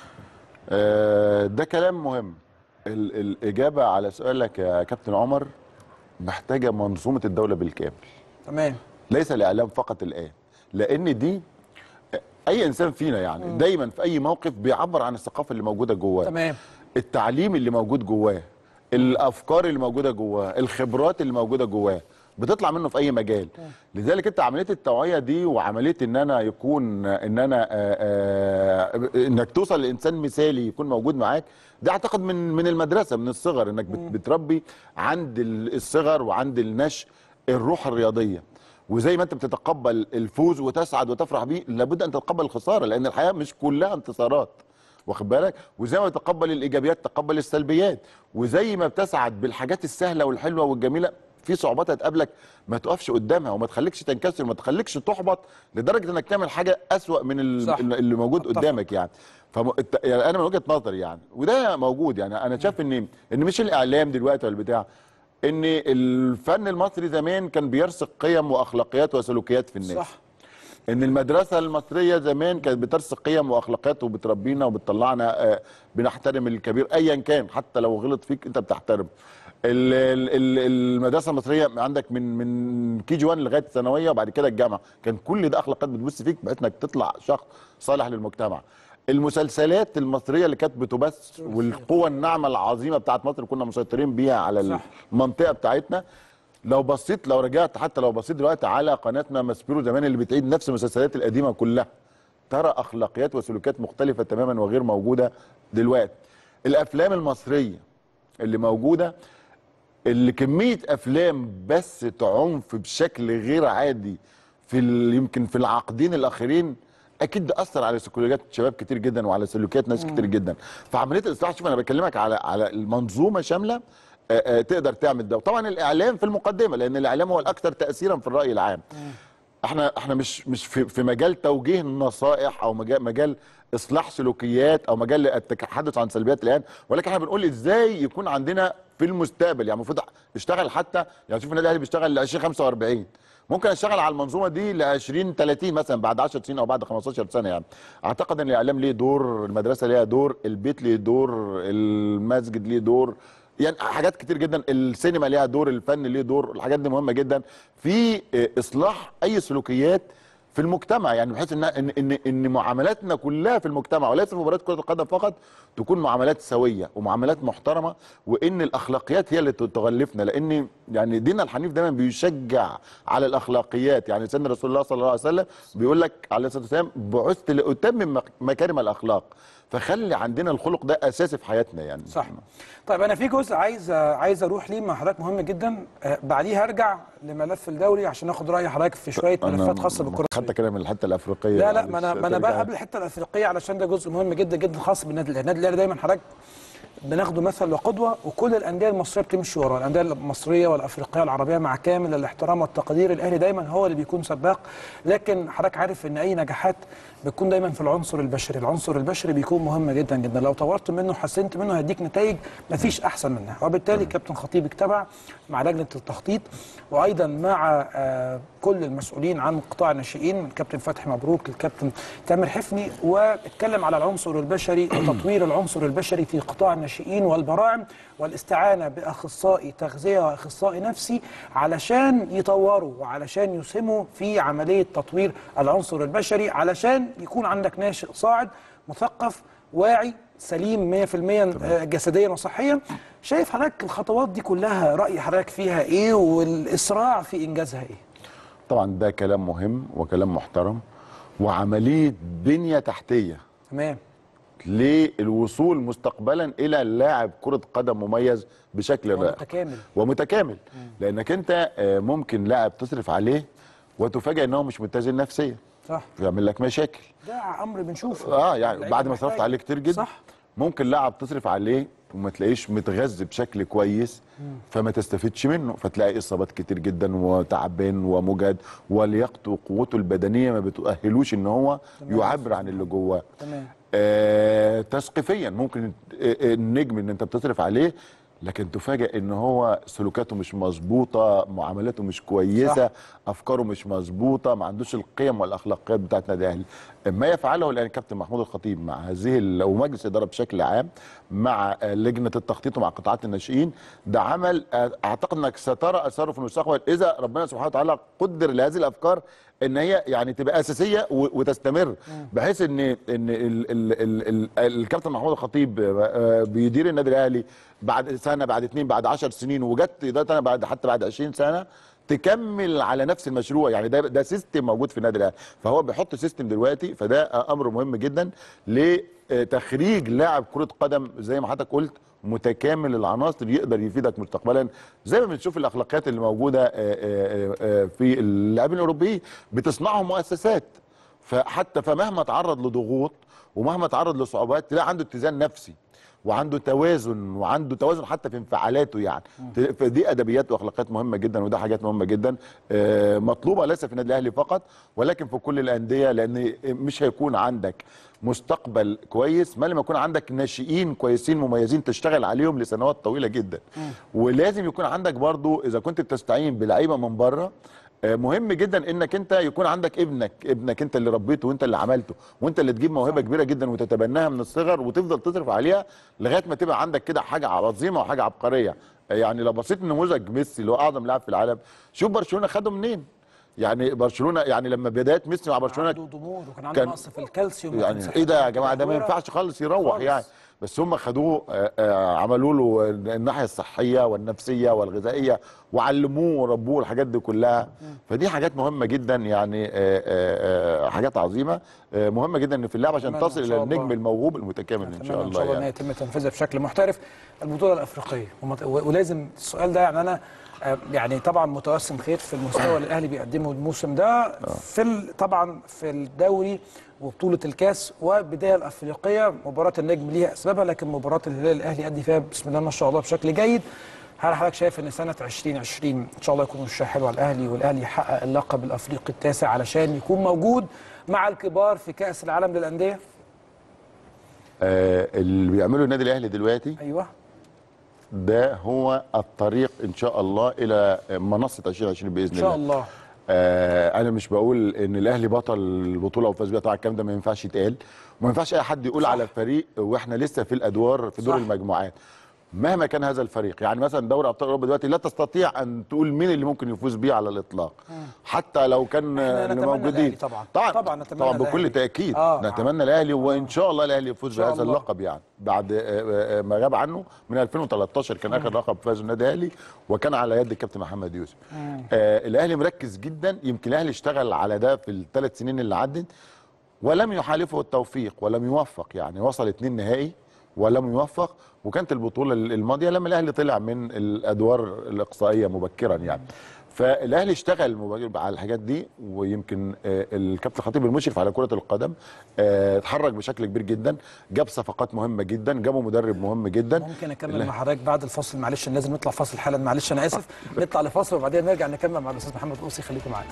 آه ده كلام مهم. ال الاجابه على سؤالك يا كابتن عمر محتاجه منظومه الدوله بالكامل. تمام. ليس الاعلام فقط الان، لان دي اي انسان فينا يعني م. دايما في اي موقف بيعبر عن الثقافه اللي موجوده جواه. تمام. التعليم اللي موجود جواه، الافكار اللي موجوده جواه، الخبرات اللي موجوده جواه. بتطلع منه في اي مجال. لذلك انت عمليه التوعيه دي وعمليه ان انا يكون ان انا آآ آآ انك توصل لانسان مثالي يكون موجود معاك، ده اعتقد من من المدرسه من الصغر، انك بتربي عند الصغر وعند النشء الروح الرياضيه. وزي ما انت بتتقبل الفوز وتسعد وتفرح بيه، لابد ان تتقبل الخساره، لان الحياه مش كلها انتصارات، واخد بالك؟ وزي ما تتقبل الايجابيات تقبل السلبيات، وزي ما بتسعد بالحاجات السهله والحلوه والجميله، في صعوبات هتقابلك ما تقفش قدامها وما تخليكش تنكسر وما تخليكش تحبط لدرجه انك تعمل حاجه اسوأ من اللي موجود أتفق. قدامك يعني. فم... يعني انا من وجهه نظري يعني، وده موجود يعني، انا شايف ان ان مش الاعلام دلوقتي ولا البتاع، ان الفن المصري زمان كان بيرسخ قيم واخلاقيات وسلوكيات في الناس. صح. ان المدرسه المصريه زمان كانت بترسخ قيم واخلاقيات وبتربينا وبتطلعنا آه بنحترم الكبير ايا كان، حتى لو غلط فيك انت بتحترمه. المدرسه المصريه عندك من من كي جي واحد لغايه الثانويه وبعد كده الجامعه، كان كل ده اخلاقيات بتبص فيك بحيث انك تطلع شخص صالح للمجتمع. المسلسلات المصريه اللي كانت بتبث والقوه الناعمه العظيمه بتاعت مصر كنا مسيطرين بيها على صح. المنطقه بتاعتنا. لو بصيت لو رجعت حتى لو بصيت دلوقتي على قناتنا ماسبيرو زمان اللي بتعيد نفس المسلسلات القديمه كلها، ترى اخلاقيات وسلوكيات مختلفه تماما وغير موجوده دلوقتي. الافلام المصريه اللي موجوده، اللي كميه افلام بس عنف بشكل غير عادي في يمكن في العقدين الاخرين، اكيد ده اثر على سيكولوجيات شباب كتير جدا وعلى سلوكيات ناس كتير جدا. فعمليه الاصلاح، شوف انا بكلمك على على المنظومه شامله آآ آآ تقدر تعمل ده. وطبعا الاعلام في المقدمه، لان الاعلام هو الاكثر تاثيرا في الراي العام. احنا احنا مش مش في, في مجال توجيه النصائح او مجال مجال اصلاح سلوكيات او مجال التحدث عن سلبيات الان، ولكن احنا بنقول ازاي يكون عندنا في المستقبل، يعني المفروض اشتغل حتى، يعني شوف النادي الاهلي بيشتغل ل ألفين وخمسة وأربعين، ممكن اشتغل على المنظومه دي ل ألفين وثلاثين مثلا بعد عشر سنين او بعد خمستاشر سنه. يعني اعتقد ان الاعلام ليه دور، المدرسه ليها دور، البيت ليه دور، المسجد ليه دور، يعني حاجات كتير جدا، السينما ليها دور، الفن ليه دور، الحاجات دي مهمه جدا في اصلاح اي سلوكيات في المجتمع، يعني بحيث ان ان ان, إن معاملاتنا كلها في المجتمع وليس في مباريات كره القدم فقط تكون معاملات سويه ومعاملات محترمه، وان الاخلاقيات هي اللي تغلفنا، لان يعني ديننا الحنيف دايما بيشجع على الاخلاقيات. يعني سيدنا رسول الله صلى الله عليه وسلم بيقول لك عليه الصلاه والسلام بعثت لاتمم مكارم الاخلاق، فخلي عندنا الخلق ده اساسي في حياتنا يعني. صح. طيب انا في جزء عايز عايز اروح ليه مع حضرتك مهم جدا، آه بعديه هرجع لملف الدوري عشان اخد راي حضرتك في شويه ملفات خاصه بالكره. حتى كده من الحته الافريقيه. لا لا ما انا ما انا بقى قبل الحته الافريقيه علشان ده جزء مهم جدا جدا خاص بالنادي الاهلي. النادي الاهلي دايما حضرتك بناخده مثل وقدوه، وكل الانديه المصريه بتمشي وراه، الانديه المصريه والافريقيه والعربيه مع كامل الاحترام والتقدير، الاهلي دايما هو اللي بيكون سباق. لكن حضرتك عارف ان اي نجاحات بتكون دايما في العنصر البشري، العنصر البشري بيكون مهم جدا جدا، لو طورت منه وحسنت منه هيديك نتائج مفيش احسن منها. وبالتالي كابتن خطيب اجتمع مع لجنه التخطيط وايضا مع آه كل المسؤولين عن قطاع الناشئين، من الكابتن فتحي مبروك للكابتن تامر حفني، واتكلم على العنصر البشري وتطوير العنصر البشري في قطاع الناشئين والبراعم، والاستعانه باخصائي تغذيه واخصائي نفسي علشان يطوروا وعلشان يسهموا في عمليه تطوير العنصر البشري، علشان يكون عندك ناشئ صاعد مثقف واعي سليم مية في المية جسديا وصحيا. شايف حضرتك الخطوات دي كلها رأي حضرتك فيها ايه، والاسراع في انجازها ايه؟ طبعا ده كلام مهم وكلام محترم وعمليه بنيه تحتيه تمام للوصول مستقبلا الى لاعب كره قدم مميز بشكل رائع ومتكامل ومتكامل. مم. لانك انت ممكن لاعب تصرف عليه وتفاجئ ان هو مش متزن نفسيا، صح، يعمل لك مشاكل، ده امر بنشوفه اه يعني بعد ما صرفت عليه كتير جدا، صح. ممكن لاعب تصرف عليه وما تلاقيش متغذي بشكل كويس، مم. فما تستفدش منه، فتلاقي اصابات كتير جدا وتعبان ومجهد ولياقته وقوته البدنيه ما بتؤهلوش ان هو تمام. يعبر عن اللي جواه. تمام. آه تثقيفيا ممكن النجم ان انت بتصرف عليه لكن تفاجئ ان هو سلوكاته مش مظبوطه، معاملاته مش كويسه، صح. افكاره مش مظبوطه، ما عندوش القيم والاخلاقيات بتاعت النادي الاهلي. ما يفعله الان كابتن محمود الخطيب مع هذه ومجلس الاداره بشكل عام مع لجنه التخطيط ومع قطاعات الناشئين، ده عمل اعتقد انك سترى اثاره في المستقبل اذا ربنا سبحانه وتعالى قدر لهذه الافكار ان هي يعني تبقى اساسيه وتستمر، بحيث ان ان الكابتن محمود الخطيب بيدير النادي الاهلي بعد سنه بعد اتنين بعد عشر سنين، وجت اداره بعد حتى بعد عشرين سنه تكمل على نفس المشروع. يعني ده ده سيستم موجود في النادي الاهلي، فهو بيحط سيستم دلوقتي، فده امر مهم جدا لتخريج لاعب كره قدم زي ما حضرتك قلت متكامل العناصر يقدر يفيدك مستقبلا، زي ما بنشوف الاخلاقيات اللي موجوده في اللاعبين الاوروبيين بتصنعهم مؤسسات. فحتى فمهما تعرض لضغوط ومهما تعرض لصعوبات تلاقي عنده اتزان نفسي وعنده توازن وعنده توازن حتى في انفعالاته. يعني فدي ادبيات واخلاقيات مهمه جدا، وده حاجات مهمه جدا مطلوبه ليس في النادي الاهلي فقط ولكن في كل الانديه، لان مش هيكون عندك مستقبل كويس ما لما يكون عندك ناشئين كويسين مميزين تشتغل عليهم لسنوات طويله جدا. ولازم يكون عندك برضو اذا كنت بتستعين بلعيبه من بره، مهم جدا انك انت يكون عندك ابنك ابنك انت اللي ربيته وانت اللي عملته وانت اللي تجيب موهبه كبيره جدا وتتبناها من الصغر وتفضل تصرف عليها لغايه ما تبقى عندك كده حاجه عظيمه وحاجه عبقريه. يعني لو بصيت نموذج ميسي اللي هو اعظم لاعب في العالم، شوف برشلونه خده منين. يعني برشلونه يعني لما بدايه ميسي مع برشلونه عنده ضمور وكان عنده نقص في الكالسيوم، يعني ايه ده يا جماعه، ده ما ينفعش خالص يروح خالص. يعني بس هم خدوه عملوا له الناحيه الصحيه والنفسيه والغذائيه وعلموه وربوه الحاجات دي كلها. فدي حاجات مهمه جدا، يعني حاجات عظيمه مهمه جدا ان في اللعبه عشان تصل الى النجم الموهوب المتكامل ان شاء الله. ان شاء الله ان يتم تنفيذها بشكل محترف. البطوله الافريقيه ولازم السؤال ده، يعني انا يعني طبعا متوسم خير في المستوى اللي الاهلي بيقدمه الموسم ده في طبعا في الدوري وبطوله الكاس والبدايه الافريقيه. مباراه النجم ليها اسبابها، لكن مباراه الهلال الاهلي ادي فيها بسم الله ما شاء الله بشكل جيد. هل حضرتك شايف ان سنه ألفين وعشرين ان شاء الله يكون وشها حلو على الاهلي والاهلي يحقق اللقب الافريقي التاسع علشان يكون موجود مع الكبار في كاس العالم للانديه؟ آه اللي بيعمله النادي الاهلي دلوقتي ايوه ده هو الطريق ان شاء الله الى منصه ألفين وعشرين باذن الله. ان شاء الله. آه انا مش بقول ان الاهلي بطل البطوله وفاز بيها، طبعا الكلام ده ما ينفعش يتقال وما ينفعش اي حد يقول صح. على فريق واحنا لسه في الادوار في دور صح. المجموعات مهما كان هذا الفريق. يعني مثلا دوري ابطال اوروبا دلوقتي لا تستطيع ان تقول مين اللي ممكن يفوز بيه على الاطلاق. مم. حتى لو كان اللي موجودين طبعا طبعا طبعا, نتمنى طبعا بكل تاكيد آه. نتمنى الاهلي وان شاء الله الاهلي يفوز بهذا اللقب. يعني بعد ما غاب عنه من ألفين وثلاثة عشر كان اخر لقب فاز النادي الاهلي وكان على يد الكابتن محمد يوسف. آه الاهلي مركز جدا، يمكن الاهلي اشتغل على ده في الثلاث سنين اللي عدت ولم يحالفه التوفيق ولم يوفق. يعني وصل اتنين نهائي ولم يوفق، وكانت البطوله الماضيه لما الاهلي طلع من الادوار الاقصائيه مبكرا. يعني فالاهلي اشتغل على الحاجات دي، ويمكن الكابتن خطيب المشرف على كره القدم اتحرك بشكل كبير جدا، جاب صفقات مهمه جدا، جابوا مدرب مهم جدا. ممكن اكمل مع حضرتك بعد الفاصل؟ معلش لازم نطلع فاصل حالا، معلش انا اسف. نطلع لفاصل وبعدين نرجع نكمل مع الاستاذ محمد قوسي، خليكم معانا.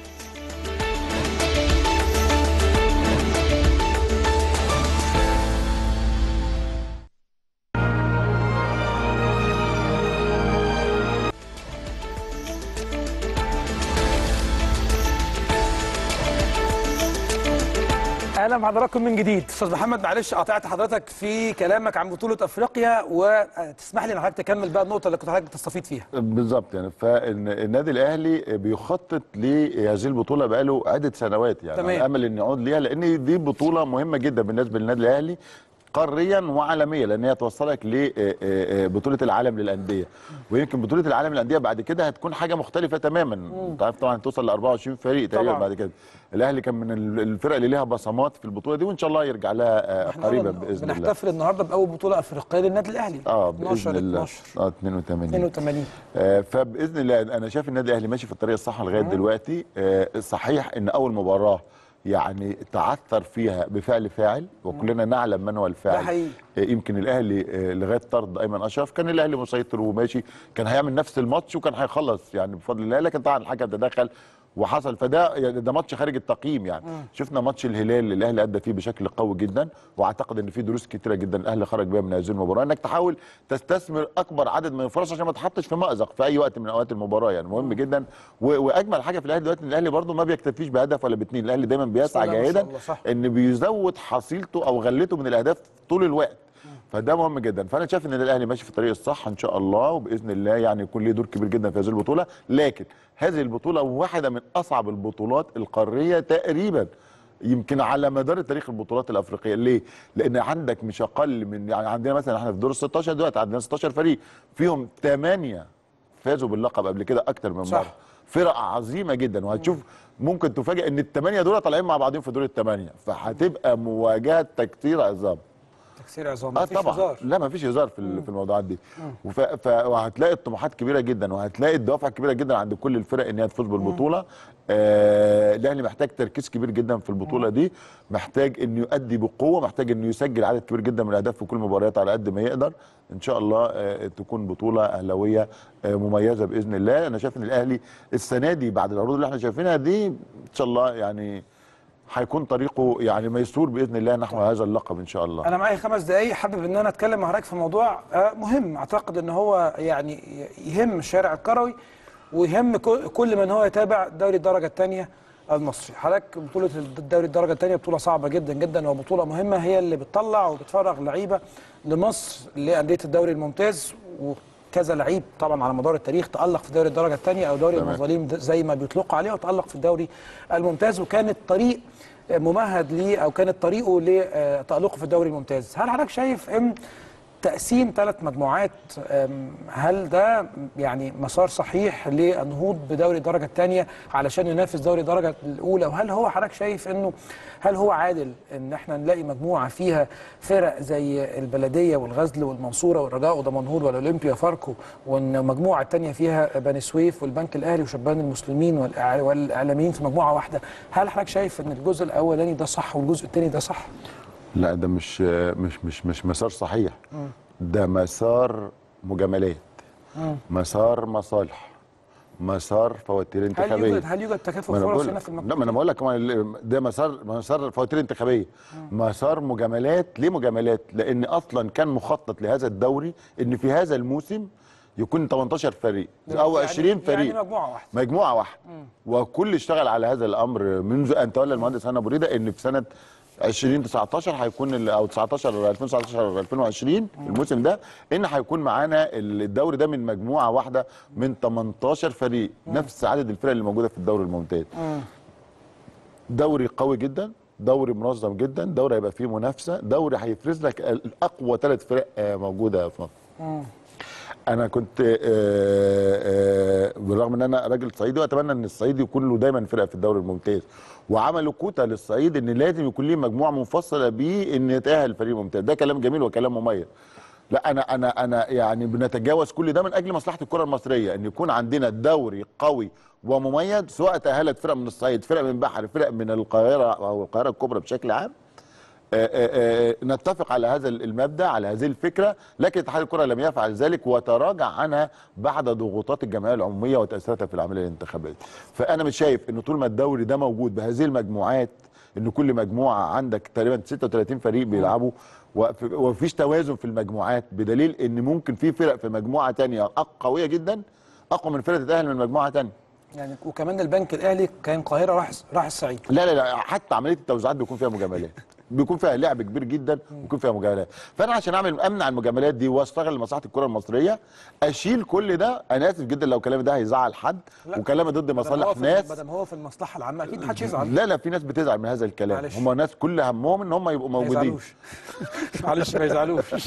اهلا بحضراتكم من جديد. استاذ محمد معلش قاطعت حضرتك في كلامك عن بطوله افريقيا، وتسمح لي ان حضرتك تكمل بقى النقطه اللي كنت حضرتك بتستفيد فيها. بالظبط. يعني فالنادي الاهلي بيخطط لهذه البطوله بقاله عده سنوات، يعني تمام. امل ان يعود ليها لان دي بطوله مهمه جدا بالنسبه للنادي الاهلي قاريا وعالميا، لان هي توصلك لبطوله العالم للانديه. ويمكن بطوله العالم للانديه بعد كده هتكون حاجه مختلفه تماما. انت عارف طبعا توصل ل أربعة وعشرين فريق تقريبا بعد كده. الاهلي كان من الفرق اللي ليها بصمات في البطوله دي، وان شاء الله يرجع لها قريبا باذن الله. بنحتفل النهارده باول بطوله افريقيه للنادي الاهلي. اه باذن الله. اه اتنين وتمانين اتنين وتمانين. آه فباذن الله انا شايف النادي الاهلي ماشي في الطريق الصح لغايه دلوقتي. آه صحيح ان اول مباراه يعني تعثر فيها بفعل فاعل، وكلنا نعلم من هو الفاعل. ده حقيقي. يمكن الاهلي لغايه طرد ايمن اشرف كان الاهلي مسيطر وماشي، كان هيعمل نفس الماتش وكان هيخلص يعني بفضل الله، لكن طبعا الحكم تدخل وحصل. فده يعني ده ماتش خارج التقييم. يعني مم. شفنا ماتش الهلال اللي الاهلي ادى فيه بشكل قوي جدا، واعتقد ان في دروس كتيره جدا الاهلي خرج بيها من هذه المباراه، انك تحاول تستثمر اكبر عدد من الفرص عشان ما تحطش في مأزق في اي وقت من اوقات المباراه. يعني مهم مم. جدا. واجمل حاجه في الاهلي دلوقتي ان الاهلي برده ما بيكتفيش بهدف ولا باثنين، الاهلي دايما بيسعى جاهدا ان بيزود حصيلته او غلته من الاهداف طول الوقت. فده مهم جدا. فانا شايف ان الاهلي ماشي في الطريق الصح ان شاء الله، وباذن الله يعني يكون ليه دور كبير جدا في هذه البطوله. لكن هذه البطوله واحده من اصعب البطولات القاريه تقريبا يمكن على مدار تاريخ البطولات الافريقيه. ليه؟ لان عندك مش اقل من يعني عندنا مثلا احنا في دور ال ستاشر دلوقتي عندنا ستاشر فريق، فيهم ثمانية فازوا باللقب قبل كده اكتر من صح. مره. فرق عظيمه جدا، وهتشوف ممكن تفاجئ ان الثمانيه دول طالعين مع بعضين في دور الثمانيه، فهتبقى مواجهه تكتير عظام. تكسير عظام، اه مفيش طبعا هزار. لا ما فيش هزار في ال- في الموضوعات دي. وف... ف... وهتلاقي الطموحات كبيره جدا، وهتلاقي الدوافع كبيره جدا عند كل الفرق ان هي تفوز بالبطوله. آه الاهلي محتاج تركيز كبير جدا في البطوله دي، محتاج انه يؤدي بقوه، محتاج انه يسجل عدد كبير جدا من الاهداف في كل المباريات على قد ما يقدر. ان شاء الله آه تكون بطوله اهلاويه آه مميزه باذن الله. انا شايف ان الاهلي السنه دي بعد العروض اللي احنا شايفينها دي ان شاء الله يعني هيكون طريقه يعني ميسور باذن الله نحو هذا اللقب ان شاء الله. انا معايا خمس دقايق، حابب ان انا اتكلم مع حضرتك في موضوع آه، مهم، اعتقد ان هو يعني يهم الشارع الكروي ويهم كل- كل من هو يتابع دوري الدرجه الثانيه المصري. حضرتك بطوله الدوري الدرجه الثانيه بطوله صعبه جدا جدا وبطوله مهمه، هي اللي بتطلع وبتفرغ لعيبه لمصر لانديه الدوري الممتاز، وكذا لعيب طبعا على مدار التاريخ تالق في دوري الدرجه الثانيه او دوري تمام. المظالم زي ما بيطلقوا عليه، وتالق في الدوري الممتاز، وكانت طريق ممهد ليه او كانت طريقه لتألقه في الدوري الممتاز. هل حضرتك شايف ان تقسيم ثلاث مجموعات أم، هل ده يعني مسار صحيح للنهوض بدوري الدرجه الثانيه علشان ينافس دوري الدرجه الاولى؟ وهل هو حضرتك شايف انه هل هو عادل ان احنا نلاقي مجموعه فيها فرق زي البلديه والغزل والمنصوره والرجاء ودمنهور والاولمبيا فاركو، وان مجموعه الثانيه فيها بني سويف والبنك الاهلي وشبان المسلمين والإع- والاعلاميين في مجموعه واحده؟ هل حضرتك شايف ان الجزء الاولاني ده صح والجزء الثاني ده صح؟ لا ده مش مش مش مش مسار صحيح، ده مسار مجاملات، مسار مصالح، مسار فواتير هل انتخابيه. يوجد هل يوجد تكافؤ ما أنا فرص بقول- هنا في المجموعه؟ لا ما انا بقول لك كمان ال- ده مسار مسار فواتير انتخابيه، مسار مجاملات. ليه مجاملات؟ لان اصلا كان مخطط لهذا الدوري ان في هذا الموسم يكون ثمانية عشر فريق او يعني- عشرين فريق، يعني مجموعه واحده. مجموعه واحده، وكل اشتغل على هذا الامر منذ ان تولى المهندس هاني ابو ريده ان في سنه ألفين وتسعتاشر هيكون ال- او تسعتاشر ألفين وتسعتاشر ألفين وعشرين الموسم ده ان هيكون معانا الدوري ده من مجموعه واحده من تمنتاشر فريق، نفس عدد الفرق اللي موجوده في الدوري الممتاز. دوري قوي جدا، دوري منظم جدا، دوري هيبقى فيه منافسه، دوري هيفرز لك الاقوى ثلاث فرق آه، موجوده في مصر. انا كنت آه، آه، بالرغم ان انا راجل صعيدي واتمنى ان الصعيد يكون له دايما فرق في الدوري الممتاز، وعملوا كوتا للصعيد ان لازم يكون ليه مجموعه منفصله بيه ان يتاهل الفريق الممتاز. ده كلام جميل وكلام مميز. لا انا انا انا يعني بنتجاوز كل ده من اجل مصلحه الكره المصريه، ان يكون عندنا دوري قوي ومميز، سواء تاهلت فرق من الصعيد، فرق من بحر، فرق من القاهره او القاهره الكبرى بشكل عام. آآ آآ نتفق على هذا المبدا، على هذه الفكره، لكن اتحاد الكره لم يفعل ذلك وتراجع عنها بعد ضغوطات الجمعيه العموميه وتاثيراتها في العمليه الانتخابيه. فانا مش شايف ان طول ما الدوري ده موجود بهذه المجموعات، ان كل مجموعه عندك تقريبا ستة وتلاتين فريق بيلعبوا وف- ومفيش توازن في المجموعات، بدليل ان ممكن في فرق في مجموعه ثانيه قويه جدا اقوى من فرق تتاهل من مجموعه ثانيه. يعني وكمان البنك الاهلي كان القاهره راح راح الصعيد. لا لا لا حتى عمليه التوزيعات بيكون فيها مجاملات، بيكون فيها لعب كبير جدا ويكون فيها مجاملات. فانا عشان اعمل امنع المجاملات دي واشتغل لمصلحه الكره المصريه اشيل كل ده. انا اسف جدا لو كلامي ده هيزعل حد لا. وكلامي ضد بدل هو مصالح في- ناس. بدل هو في المصلحه العامه اكيد محدش يزعل. لا لا في ناس بتزعل من هذا الكلام، معلش. هم ناس كل همهم ان هم يبقوا ما موجودين. يزعلوش. معلش ما يزعلوش.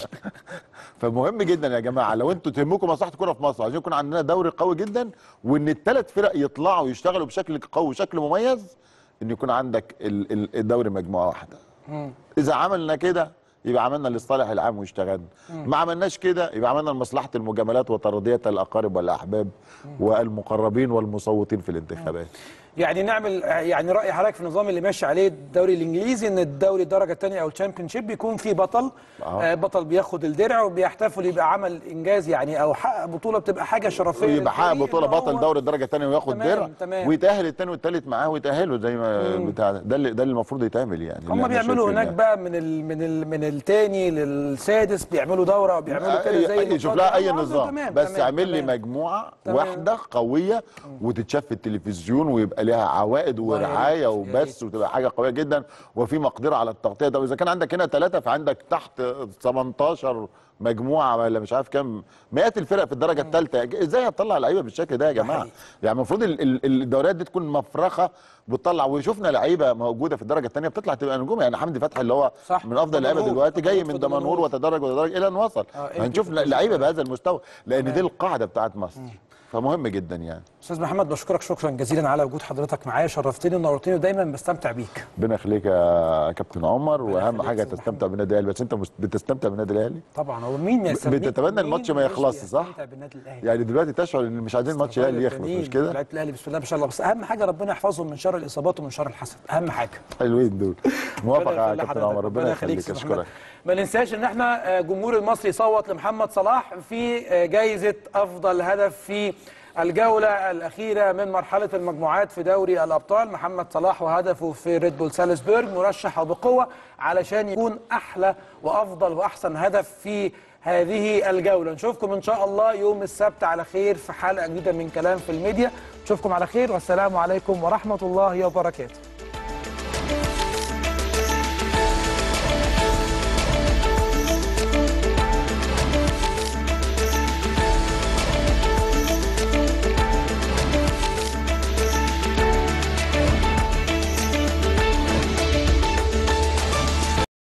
فمهم جدا يا جماعه لو انتوا تهمكم مصلحه الكره في مصر، عايزين يكون عندنا دوري قوي جدا، وان الثلاث فرق يطلعوا يشتغلوا بشكل قوي وشكل مميز، ان يكون عندك ال- ال- الدوري مجموعه واحده. اذا عملنا كده يبقى عملنا للصالح العام واشتغلنا، ما عملناش كده يبقى عملنا لمصلحه المجاملات وترضيه الاقارب والاحباب والمقربين والمصوتين في الانتخابات. يعني نعمل يعني راي حضرتك في النظام اللي ماشي عليه الدوري الانجليزي، ان الدوري الدرجه الثانيه او الشامبيون شيب بيكون فيه بطل، آه. آه بطل بياخد الدرع وبيحتفل، يبقى عمل انجاز يعني او حقق بطوله، بتبقى حاجه شرفيه يبقى حقق للفريق بطوله إن هو- بطل دوري الدرجه الثانيه وياخد تمام، درع تمام. ويتاهل الثاني والثالث معاه ويتاهلوا زي ما بتاع ده. ده اللي ده اللي المفروض يتعمل يعني. اللي هم احنا بيعملوا شايفينه هناك يعني. بقى من ال من ال من الثاني للسادس بيعملوا دوره وبيعملوا كده زي يشوف المقاطع. لها اي آه، نظام، تمام، بس تمام، اعمل لي تمام. مجموعه تمام. واحده قويه وتتشاف في التلفزيون ويبقى لها عوائد الله يا ورعايه ريت، يا وبث ريت. وتبقى حاجه قويه جدا وفي مقدره على التغطيه. ده اذا كان عندك هنا ثلاثه فعندك تحت تمنتاشر مجموعه ولا مش عارف كام مئات الفرق في الدرجه الثالثه. ازاي هتطلع لعيبه بالشكل ده يا جماعه؟ حقيقي. يعني المفروض ال- ال- الدوريات دي تكون مفرخه بتطلع. وشفنا لعيبه موجوده في الدرجه الثانيه بتطلع تبقى نجوم، يعني حمدي فتحي اللي هو صح. من افضل اللعيبه دمنهور. دلوقتي جاي دمنهور من في دمنهور دمنهور. وتدرج وتدرج الى ان وصل. آه، هنشوف إيه في لعيبه الفرق. بهذا المستوى لان دي القاعده بتاعت مصر. فمهم جدا يعني. استاذ محمد بشكرك شكرا جزيلا على وجود حضرتك معايا، شرفتني ونورتني ودايما بستمتع بيك. ربنا يخليك يا كابتن عمر، واهم حاجه تستمتع بالنادي الاهلي. بس انت مش بتستمتع بالنادي الاهلي؟ طبعا. هو مين ما يستمتع؟ بتتمنى الماتش ما يخلصش صح؟ يعني دلوقتي تشعر ان مش عايزين الماتش الاهلي يخلص، مش كده؟ لعيبه الاهلي بسم الله ما شاء الله، بس اهم حاجه ربنا يحفظهم من شر الاصابات ومن شر الحسد، اهم حاجه. حلوين دول. موافق يا كابتن عمر، ربنا يخليك. اشكرك. ما ننساش ان احنا جمهور المصري صوت لمحمد صلاح في جائزه افضل هدف في الجولة الأخيرة من مرحلة المجموعات في دوري الأبطال. محمد صلاح وهدفه في ريد بول سالزبورغ مرشح وبقوة علشان يكون أحلى وأفضل وأحسن هدف في هذه الجولة. نشوفكم إن شاء الله يوم السبت على خير في حلقة جديدة من كلام في الميديا. نشوفكم على خير والسلام عليكم ورحمة الله وبركاته.